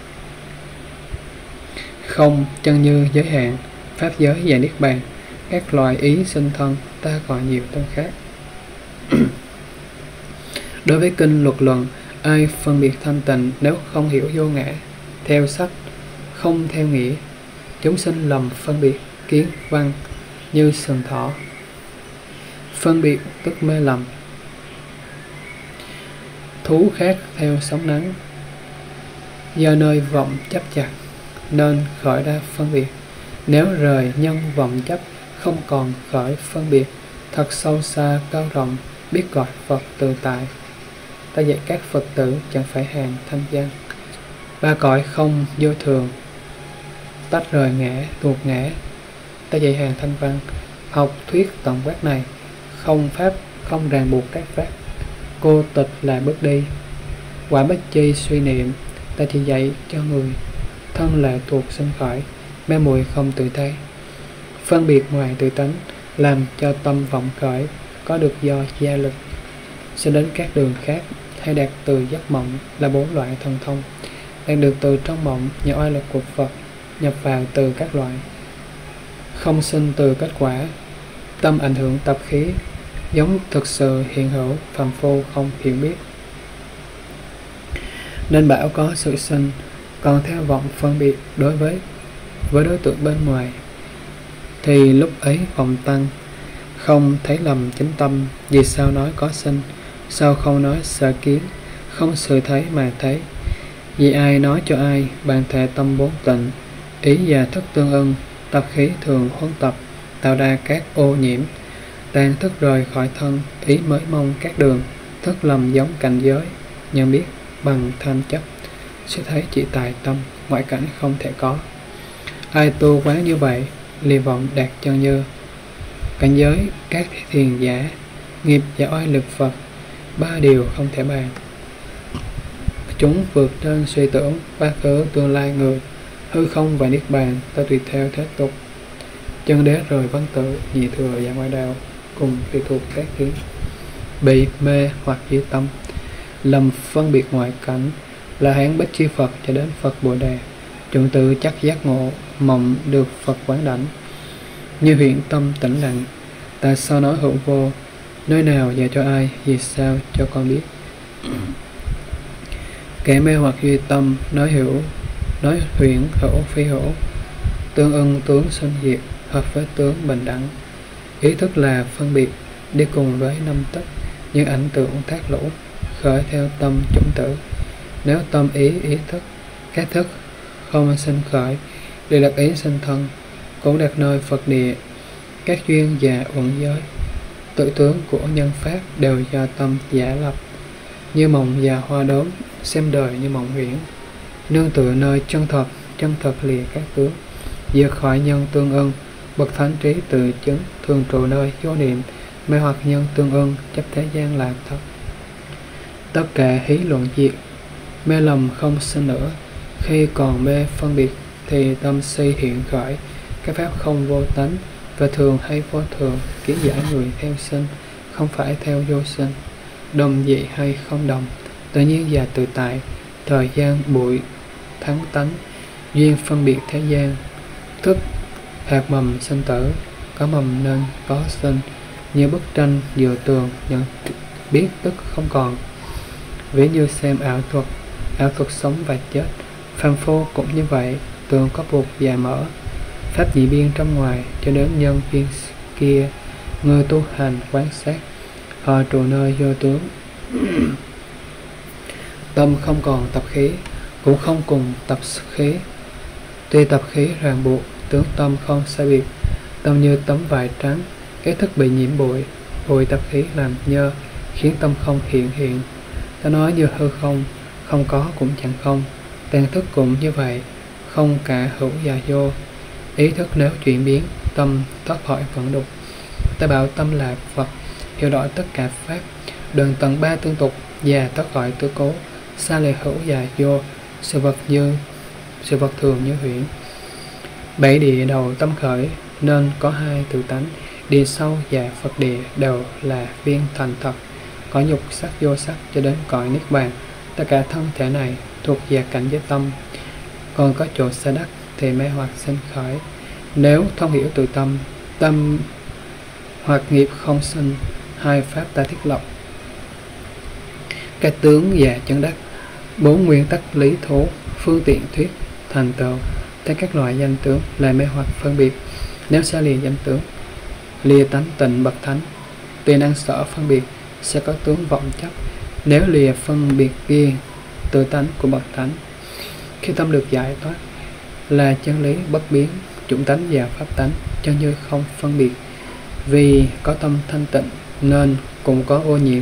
Không chân như giới hạn, pháp giới và niết bàn. Các loài ý sinh thân ta còn nhiều tên khác. Đối với kinh luật luận, ai phân biệt thanh tịnh nếu không hiểu vô ngã, theo sách, không theo nghĩa, chúng sinh lầm phân biệt kiến văn như sừng thỏ. Phân biệt tức mê lầm. Thú khác theo sóng nắng, do nơi vọng chấp chặt nên khởi ra phân biệt. Nếu rời nhân vọng chấp, không còn khởi phân biệt, thật sâu xa cao rộng, biết gọi Phật tự tại. Ta dạy các Phật tử chẳng phải hàng thanh văn. Ba cõi không vô thường, tách rời ngã tuột ngã. Ta dạy hàng thanh văn, học thuyết tổng quát này, không pháp, không ràng buộc các pháp. Cô tịch là bước đi, quả bất chi suy niệm. Ta chỉ dạy cho người thân là thuộc sinh khởi, mê muội không tự thấy. Phân biệt ngoài tự tánh, làm cho tâm vọng khởi, có được do gia lực. Sẽ đến các đường khác, hay đạt từ giấc mộng là 4 loại thần thông. Đạt được từ trong mộng nhờ oai lực của Phật, nhập vào từ các loại. Không sinh từ kết quả, tâm ảnh hưởng tập khí, giống thực sự hiện hữu, phàm phu không hiểu biết. Nên bảo có sự sinh, còn theo vọng phân biệt đối với đối tượng bên ngoài, thì lúc ấy vọng tăng, không thấy lầm chính tâm. Vì sao nói có sinh, sao không nói sở kiến, không sự thấy mà thấy. Vì ai nói cho ai, bản thể tâm bốn tịnh, ý và thức tương ưng, tập khí thường huấn tập, tạo ra các ô nhiễm. Tan thức rời khỏi thân, ý mới mong các đường, thức lầm giống cảnh giới, nhận biết bằng thanh chấp, sẽ thấy chỉ tài tâm, ngoại cảnh không thể có. Ai tu quán như vậy, liền vọng đạt chân như. Cảnh giới các thiền giả, nghiệp và oai lực Phật, ba điều không thể bàn. Chúng vượt trên suy tưởng, quá khứ tương lai người, hư không và niết bàn, ta tùy theo thế tục. Chân đế rồi văn tự, nhị thừa và ngoại đạo, cùng tùy thuộc các kiến. Bị mê hoặc di tâm, lầm phân biệt ngoại cảnh, là hán bích chi Phật cho đến Phật Bồ Đề. Chúng tự chắc giác ngộ, mộng được Phật quán đảnh. Như hiện tâm tĩnh lặng, ta sao nói hữu vô, nơi nào dạy cho ai, vì sao cho con biết. Kẻ mê hoặc duy tâm, nói huyễn hữu phi hữu, tương ưng tướng sinh diệt, hợp với tướng bình đẳng. Ý thức là phân biệt, đi cùng với năm tức, như ảnh tượng thác lũ, khởi theo tâm chủng tử. Nếu tâm ý thức, các thức không sinh khởi, đều đặt ý sinh thân, cũng đặt nơi Phật địa. Các duyên và uẩn giới, tự tướng của nhân pháp đều do tâm giả lập. Như mộng và hoa đốm, xem đời như mộng huyễn. Nương tựa nơi chân thật lìa các tướng, vượt khỏi nhân tương ưng. Bậc thánh trí tự chứng, thường trụ nơi vô niệm, mê hoặc nhân tương ưng, chấp thế gian là thật. Tất cả hí luận diệt, mê lầm không sinh nữa. Khi còn mê phân biệt, thì tâm si hiện khởi. Các pháp không vô tánh, và thường hay vô thường, kiến giải người theo sinh, không phải theo vô sinh. Đồng dị hay không đồng, tự nhiên và tự tại. Thời gian bụi thắng tánh, duyên phân biệt thế gian. Thức hạt mầm sinh tử, có mầm nên có sinh. Như bức tranh dựa tường, nhận biết tức không còn. Ví như xem ảo thuật sống và chết. Phàm phu cũng như vậy, tường có buộc và mở. Pháp dị biên trong ngoài, cho đến nhân viên kia, người tu hành quan sát, họ trụ nơi vô tướng. Tâm không còn tập khí, cũng không cùng tập khí. Tuy tập khí ràng buộc, tướng tâm không sai biệt. Tâm như tấm vải trắng, ý thức bị nhiễm bụi tập khí làm nhơ, khiến tâm không hiện. Ta nói như hư không, không có cũng chẳng không. Tàn thức cũng như vậy, không cả hữu và vô. Ý thức nếu chuyển biến, tâm thoát khỏi vận đục. Ta bảo tâm là Phật, hiểu rõ tất cả pháp, đường tầng 3 tương tục và thoát khỏi tứ cố, xa lìa hữu và vô, sự vật thường như huyễn. Bảy địa đầu tâm khởi nên có hai tự tánh, địa sâu và Phật địa đều là viên thành thật, có nhục sắc vô sắc cho đến cõi niết bàn. Tất cả thân thể này thuộc về cảnh giới tâm, còn có chỗ xa đắc thì mê hoặc sinh khởi. Nếu thông hiểu tự tâm, tâm hoặc nghiệp không sinh, hai pháp ta thiết lập, cái tướng và chân đắc, bốn nguyên tắc lý thố, phương tiện thuyết thành tựu, thấy các loại danh tướng là mê hoặc phân biệt. Nếu xa lìa danh tướng, lìa tánh tịnh bậc thánh, tùy năng sở phân biệt, sẽ có tướng vọng chấp. Nếu lìa phân biệt kia, tự tánh của bậc thánh, khi tâm được giải thoát, là chân lý bất biến, chủng tánh và pháp tánh, chân như không phân biệt. Vì có tâm thanh tịnh nên cũng có ô nhiễm.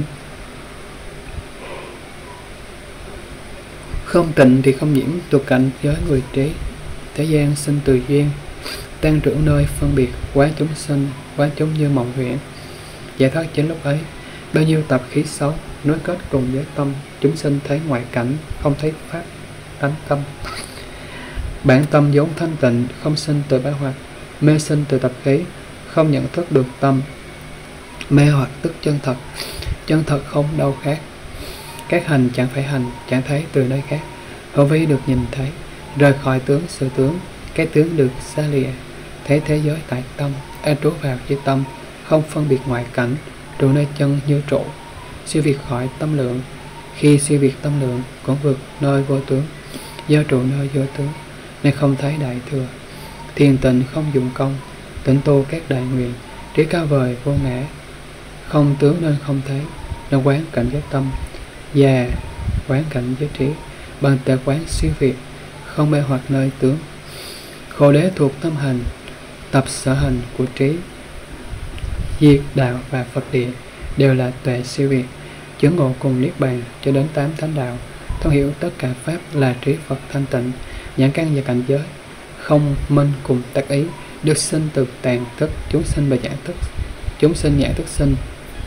Không tịnh thì không nhiễm, thuộc cảnh giới người trí. Thế gian sinh từ duyên, tan trưởng nơi phân biệt, quán chúng sinh, quán chúng như mộng huyễn. Giải thoát chính lúc ấy, bao nhiêu tập khí xấu nối kết cùng với tâm, chúng sinh thấy ngoại cảnh, không thấy pháp tánh tâm. Bản tâm vốn thanh tịnh, không sinh từ bá hoặc, mê sinh từ tập khí, không nhận thức được tâm. Mê hoặc tức chân thật, chân thật không đâu khác. Các hành chẳng phải hành, chẳng thấy từ nơi khác. Hữu vi được nhìn thấy, rời khỏi tướng sự tướng, cái tướng được xa lìa, thấy thế giới tại tâm, an trú vào với tâm, không phân biệt ngoại cảnh, trụ nơi chân như trụ, siêu việt khỏi tâm lượng. Khi siêu việt tâm lượng, cũng vượt nơi vô tướng, do trụ nơi vô tướng, nên không thấy đại thừa. Thiền tịnh không dụng công, tịnh tu các đại nguyện, trí cao vời vô ngã, không tướng nên không thấy, nên quán cảnh giới tâm và quán cảnh giới trí, bằng tuệ quán siêu việt, không mê hoặc nơi tướng. Khổ đế thuộc tâm hành, tập sở hành của trí. Diệt đạo và Phật địa đều là tuệ siêu việt, chứng ngộ cùng niết bàn cho đến 8 thánh đạo. Thông hiểu tất cả pháp là trí Phật thanh tịnh, nhãn căn và cảnh giới không minh cùng tác ý, được sinh từ tàn thức, chúng sinh và nhãn thức, chúng sinh nhãn thức sinh.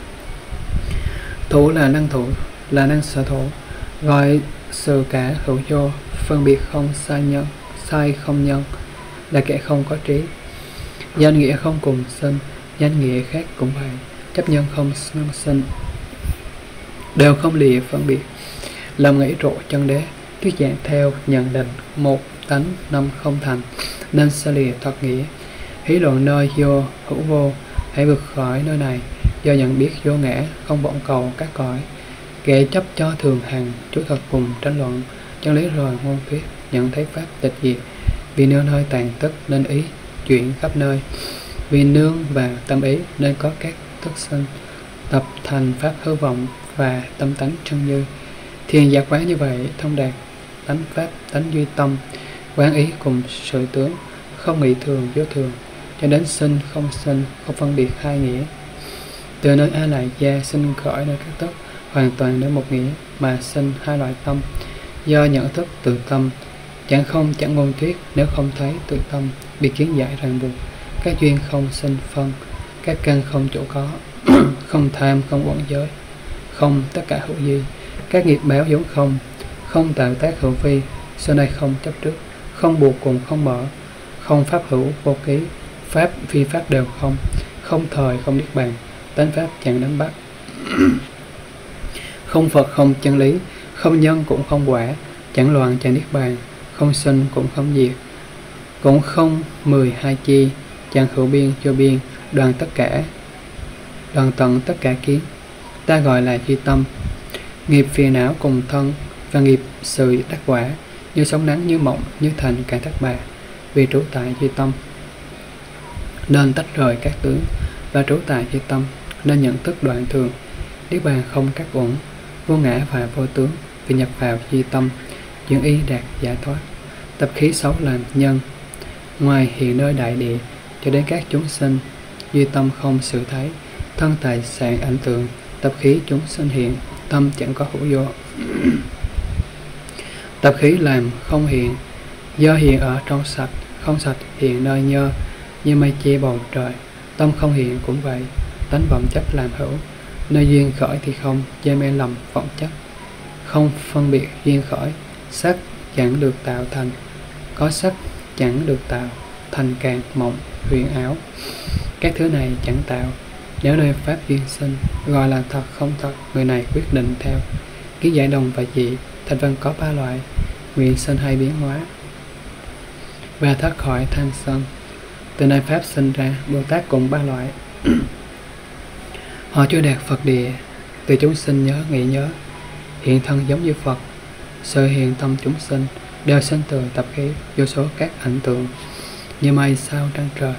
Thủ là năng sở thủ, gọi sự cả hữu vô, phân biệt không sai không nhân, là kẻ không có trí. Danh nghĩa không cùng sinh, danh nghĩa khác cũng vậy, chấp nhân không sinh, đều không lìa phân biệt. Lòng nghĩ rộ chân đế, thuyết giảng theo nhận định một tánh năm không thành, nên xa lìa thoát nghĩa. Hí luận nơi vô hữu vô, hãy vượt khỏi nơi này, do nhận biết vô ngã, không vọng cầu các cõi. Kẻ chấp cho thường hằng, chú thật cùng tranh luận, chân lý rồi ngôn thuyết, nhận thấy pháp tịch diệt. Vì nương nơi tàn tức nên ý chuyển khắp nơi, vì nương và tâm ý nên có các thức sinh, tập thành pháp hư vọng và tâm tánh chân như. Thiền giác quán như vậy, thông đạt tánh pháp tánh duy tâm, quán ý cùng sự tướng, không nghĩ thường vô thường, cho đến sinh, không phân biệt hai nghĩa. Từ nơi A Lại Gia sinh khởi nơi các thức, hoàn toàn đến một nghĩa mà sinh hai loại tâm. Do nhận thức tự tâm, chẳng ngôn thuyết, nếu không thấy tự tâm, bị kiến giải ràng buộc. Các duyên không sinh phân, các căn không chỗ có, không tham, không uẩn giới, không tất cả hữu vi. Các nghiệp báo vốn không tạo tác hữu vi, sau này không chấp trước, không buộc cùng không mở, không pháp hữu vô ký, pháp phi pháp đều không thời không niết bàn, tánh pháp chẳng đánh bắt. Không Phật không chân lý, không nhân cũng không quả, chẳng loạn chẳng niết bàn, không sinh cũng không diệt, cũng không 12 chi, chẳng hữu biên vô biên, đoàn tận tất cả kiến. Ta gọi là duy tâm. Nghiệp phiền não cùng thân và nghiệp sự đắc quả, như sóng nắng như mộng như thành cả thất bà. Vì trú tại duy tâm nên tách rời các tướng, và trú tại duy tâm nên nhận thức đoạn thường. Niết bàn không các uẩn, vô ngã và vô tướng. Vì nhập vào duy tâm, dưỡng ý đạt giải thoát. Tập khí xấu làm nhân, ngoài hiện nơi đại địa cho đến các chúng sinh, duy tâm không sự thấy, thân tài sản ảnh tượng, tập khí chúng sinh hiện, tâm chẳng có hữu vô. Tập khí làm không hiện, dơ hiện ở trong sạch, không sạch hiện nơi nhơ, như mây che bầu trời. Tâm không hiện cũng vậy, tánh vọng chấp làm hữu, nơi duyên khởi thì không, dê mê lầm vọng chấp. Không phân biệt duyên khởi, sắc chẳng được tạo thành, có sắc chẳng được tạo thành càng mộng huyền ảo. Các thứ này chẳng tạo, nếu nơi pháp duyên sinh, gọi là thật không thật, người này quyết định theo. Kiến giải đồng và dị, thành văn có 3 loại, nguyện sinh hay biến hóa, và thoát khỏi tham sân. Từ nơi pháp sinh ra, Bồ Tát cũng 3 loại. Họ chưa đạt Phật địa, từ chúng sinh nhớ nghĩ nhớ, hiện thân giống như Phật. Sự hiện tâm chúng sinh đều sinh từ tập khí, vô số các ảnh tượng như mây sao trăng trời.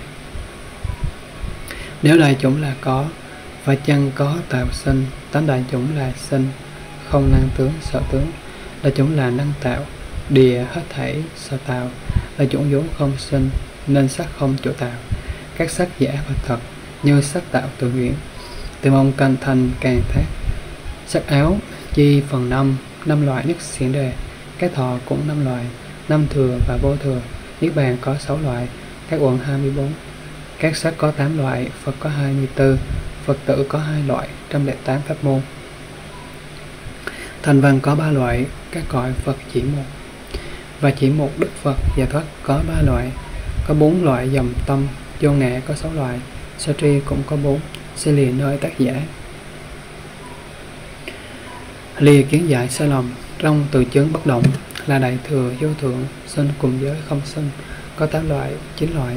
Nếu đại chúng là có, và chẳng có tạo sinh, tánh đại chúng là sinh, không năng tướng sở tướng. Đại chúng là năng tạo, địa hết thảy sở tạo. Đại chúng vốn không sinh, nên sắc không chỗ tạo. Các sắc giả và thật, như sắc tạo tự nguyện, từ mong canh thành càng thác. Sắc áo chi phần 5 loại nhất xiển đề. Các thọ cũng 5 loại, 5 thừa và vô thừa. Niết bàn có 6 loại, các uẩn 24. Các sắc có 8 loại, Phật có 24, Phật tử có 2 loại, 108 pháp môn. Thành văn có 3 loại, các cõi Phật chỉ một, và chỉ một Đức Phật giải thoát có 3 loại. Có 4 loại dòng tâm, vô ngã có 6 loại, sa tri cũng có 4, sẽ liền nơi tác giả. Lìa kiến giải sai lầm, trong từ chướng bất động là đại thừa vô thượng, sinh cùng giới không sinh, có 8 loại, 9 loại.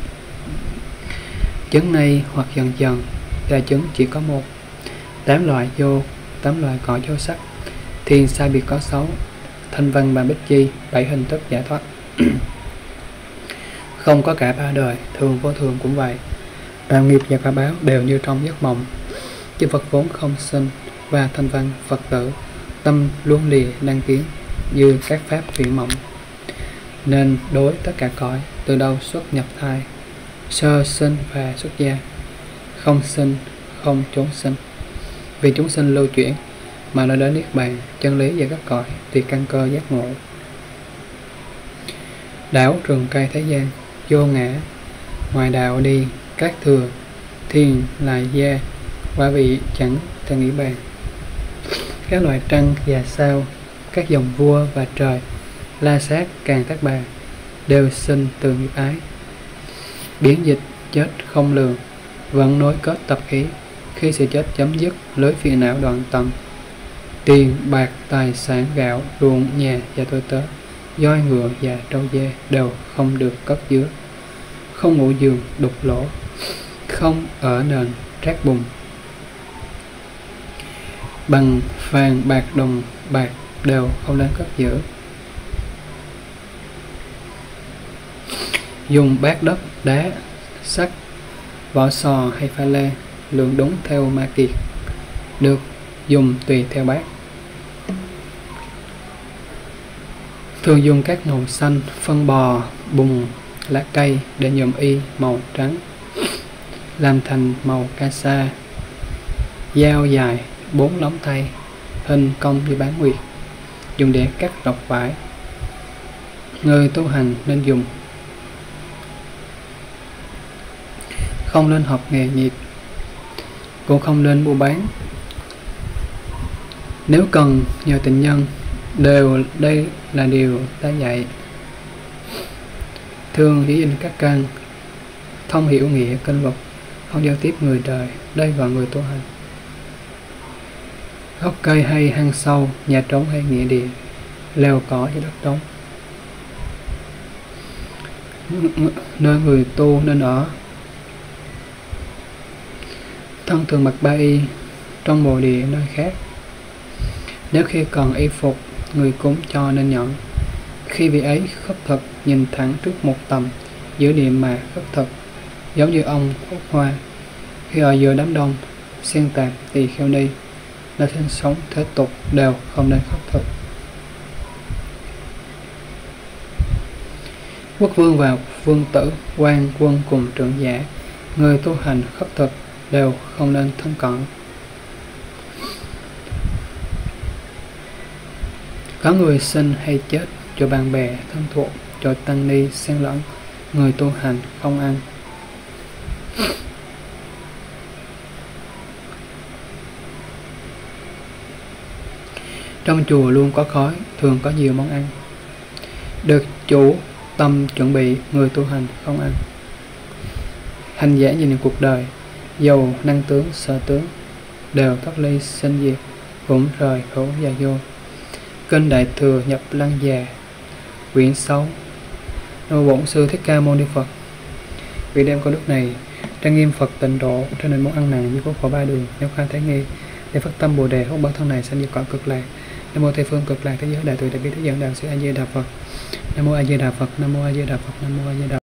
Chứng này hoặc dần dần, đại chứng chỉ có 1. 8 loại vô, 8 loại cõi vô sắc. Thiên sai biệt có 6, thanh văn và bích chi, 7 hình thức giải thoát. Không có cả 3 đời, thường vô thường cũng vậy. Tạo nghiệp và quả báo đều như trong giấc mộng. Chư Phật vốn không sinh, và thanh văn Phật tử tâm luôn lìa năng tiến như các pháp viễn mộng. Nên đối tất cả cõi, từ đâu xuất nhập thai, sơ sinh và xuất gia, không sinh, không trốn sinh. Vì chúng sinh lưu chuyển mà nói đến niết bàn, chân lý và các cõi thì căn cơ giác ngộ. Đảo rừng cây thế gian, vô ngã, ngoài đạo đi các thừa, thiền là gia, quả vị chẳng thể nghĩ bàn. Các loại trăng và sao, các dòng vua và trời, la sát càng tác bà, đều sinh từ nghiệp ái. Biến dịch chết không lường, vẫn nối kết tập khí. Khi sự chết chấm dứt, lối phiền não đoạn tận. Tiền, bạc, tài sản, gạo, ruộng, nhà và tôi tớ, voi ngựa và trâu dê đều không được cất chứa. Không ngủ giường đục lỗ, không ở nền trát bùn. Bằng vàng, bạc, đồng, bạc đều không nên cất giữ. Dùng bát đất, đá, sắt, vỏ sò hay pha lê, lượng đúng theo ma kiệt, được dùng tùy theo bát. Thường dùng các màu xanh, phân bò, bùn, lá cây để nhuộm y màu trắng, làm thành màu ca sa. Dao dài 4 lóng tay, hình cong như bán nguyệt, dùng để cắt rọc vải. Người tu hành nên dùng. Không nên học nghề nghiệp, cũng không nên mua bán. Nếu cần nhờ tình nhân, đều đây là điều ta dạy. Thường chỉ in các căn, thông hiểu nghĩa kinh luật, không giao tiếp người đời, đây gọi người tu hành. Gốc cây hay hang sâu, nhà trống hay nghĩa địa, lều cỏ hay đất trống, nơi người tu nên ở. Thân thường mặc ba y, trong mộ địa nơi khác. Nếu khi cần y phục, người cúng cho nên nhận. Khi vị ấy khất thực, nhìn thẳng trước một tầm, giữ niệm mà khất thực, giống như ông hút hoa. Khi ở giữa đám đông, xen tạp tỳ kheo ni, là sinh sống thế tục đều không nên khất thực. Quốc vương và vương tử, quan quân cùng trưởng giả, người tu hành khất thực đều không nên thân cận. Có người sinh hay chết, cho bạn bè thân thuộc, cho tăng ni xen lẫn, người tu hành không ăn. Trong chùa luôn có khói, thường có nhiều món ăn. Được chủ tâm chuẩn bị, người tu hành không ăn. Hành giả nhìn cuộc đời, giàu năng tướng, sở tướng, đều thoát ly sinh diệt, cũng rời khổ già vô. Kinh Đại Thừa Nhập Lăng Già, quyển 6. Nam Mô Bổn Sư Thích Ca Mâu Ni Phật. Vì đem công đức này, trang nghiêm Phật tịnh độ, cho nên món ăn nặng như có khổ ba đường, nếu khai thấy nghi, để phát tâm Bồ đề hốt bản thân này sanh về cõi cực lạc. Nam mô Tây phương cực lạc thế giới đại từ đại bi thế dẫn đạo sư A Di Đà Phật. Nam mô A Di Đà Phật. Nam mô A Di Đà Phật. Nam mô A Di Đà Phật.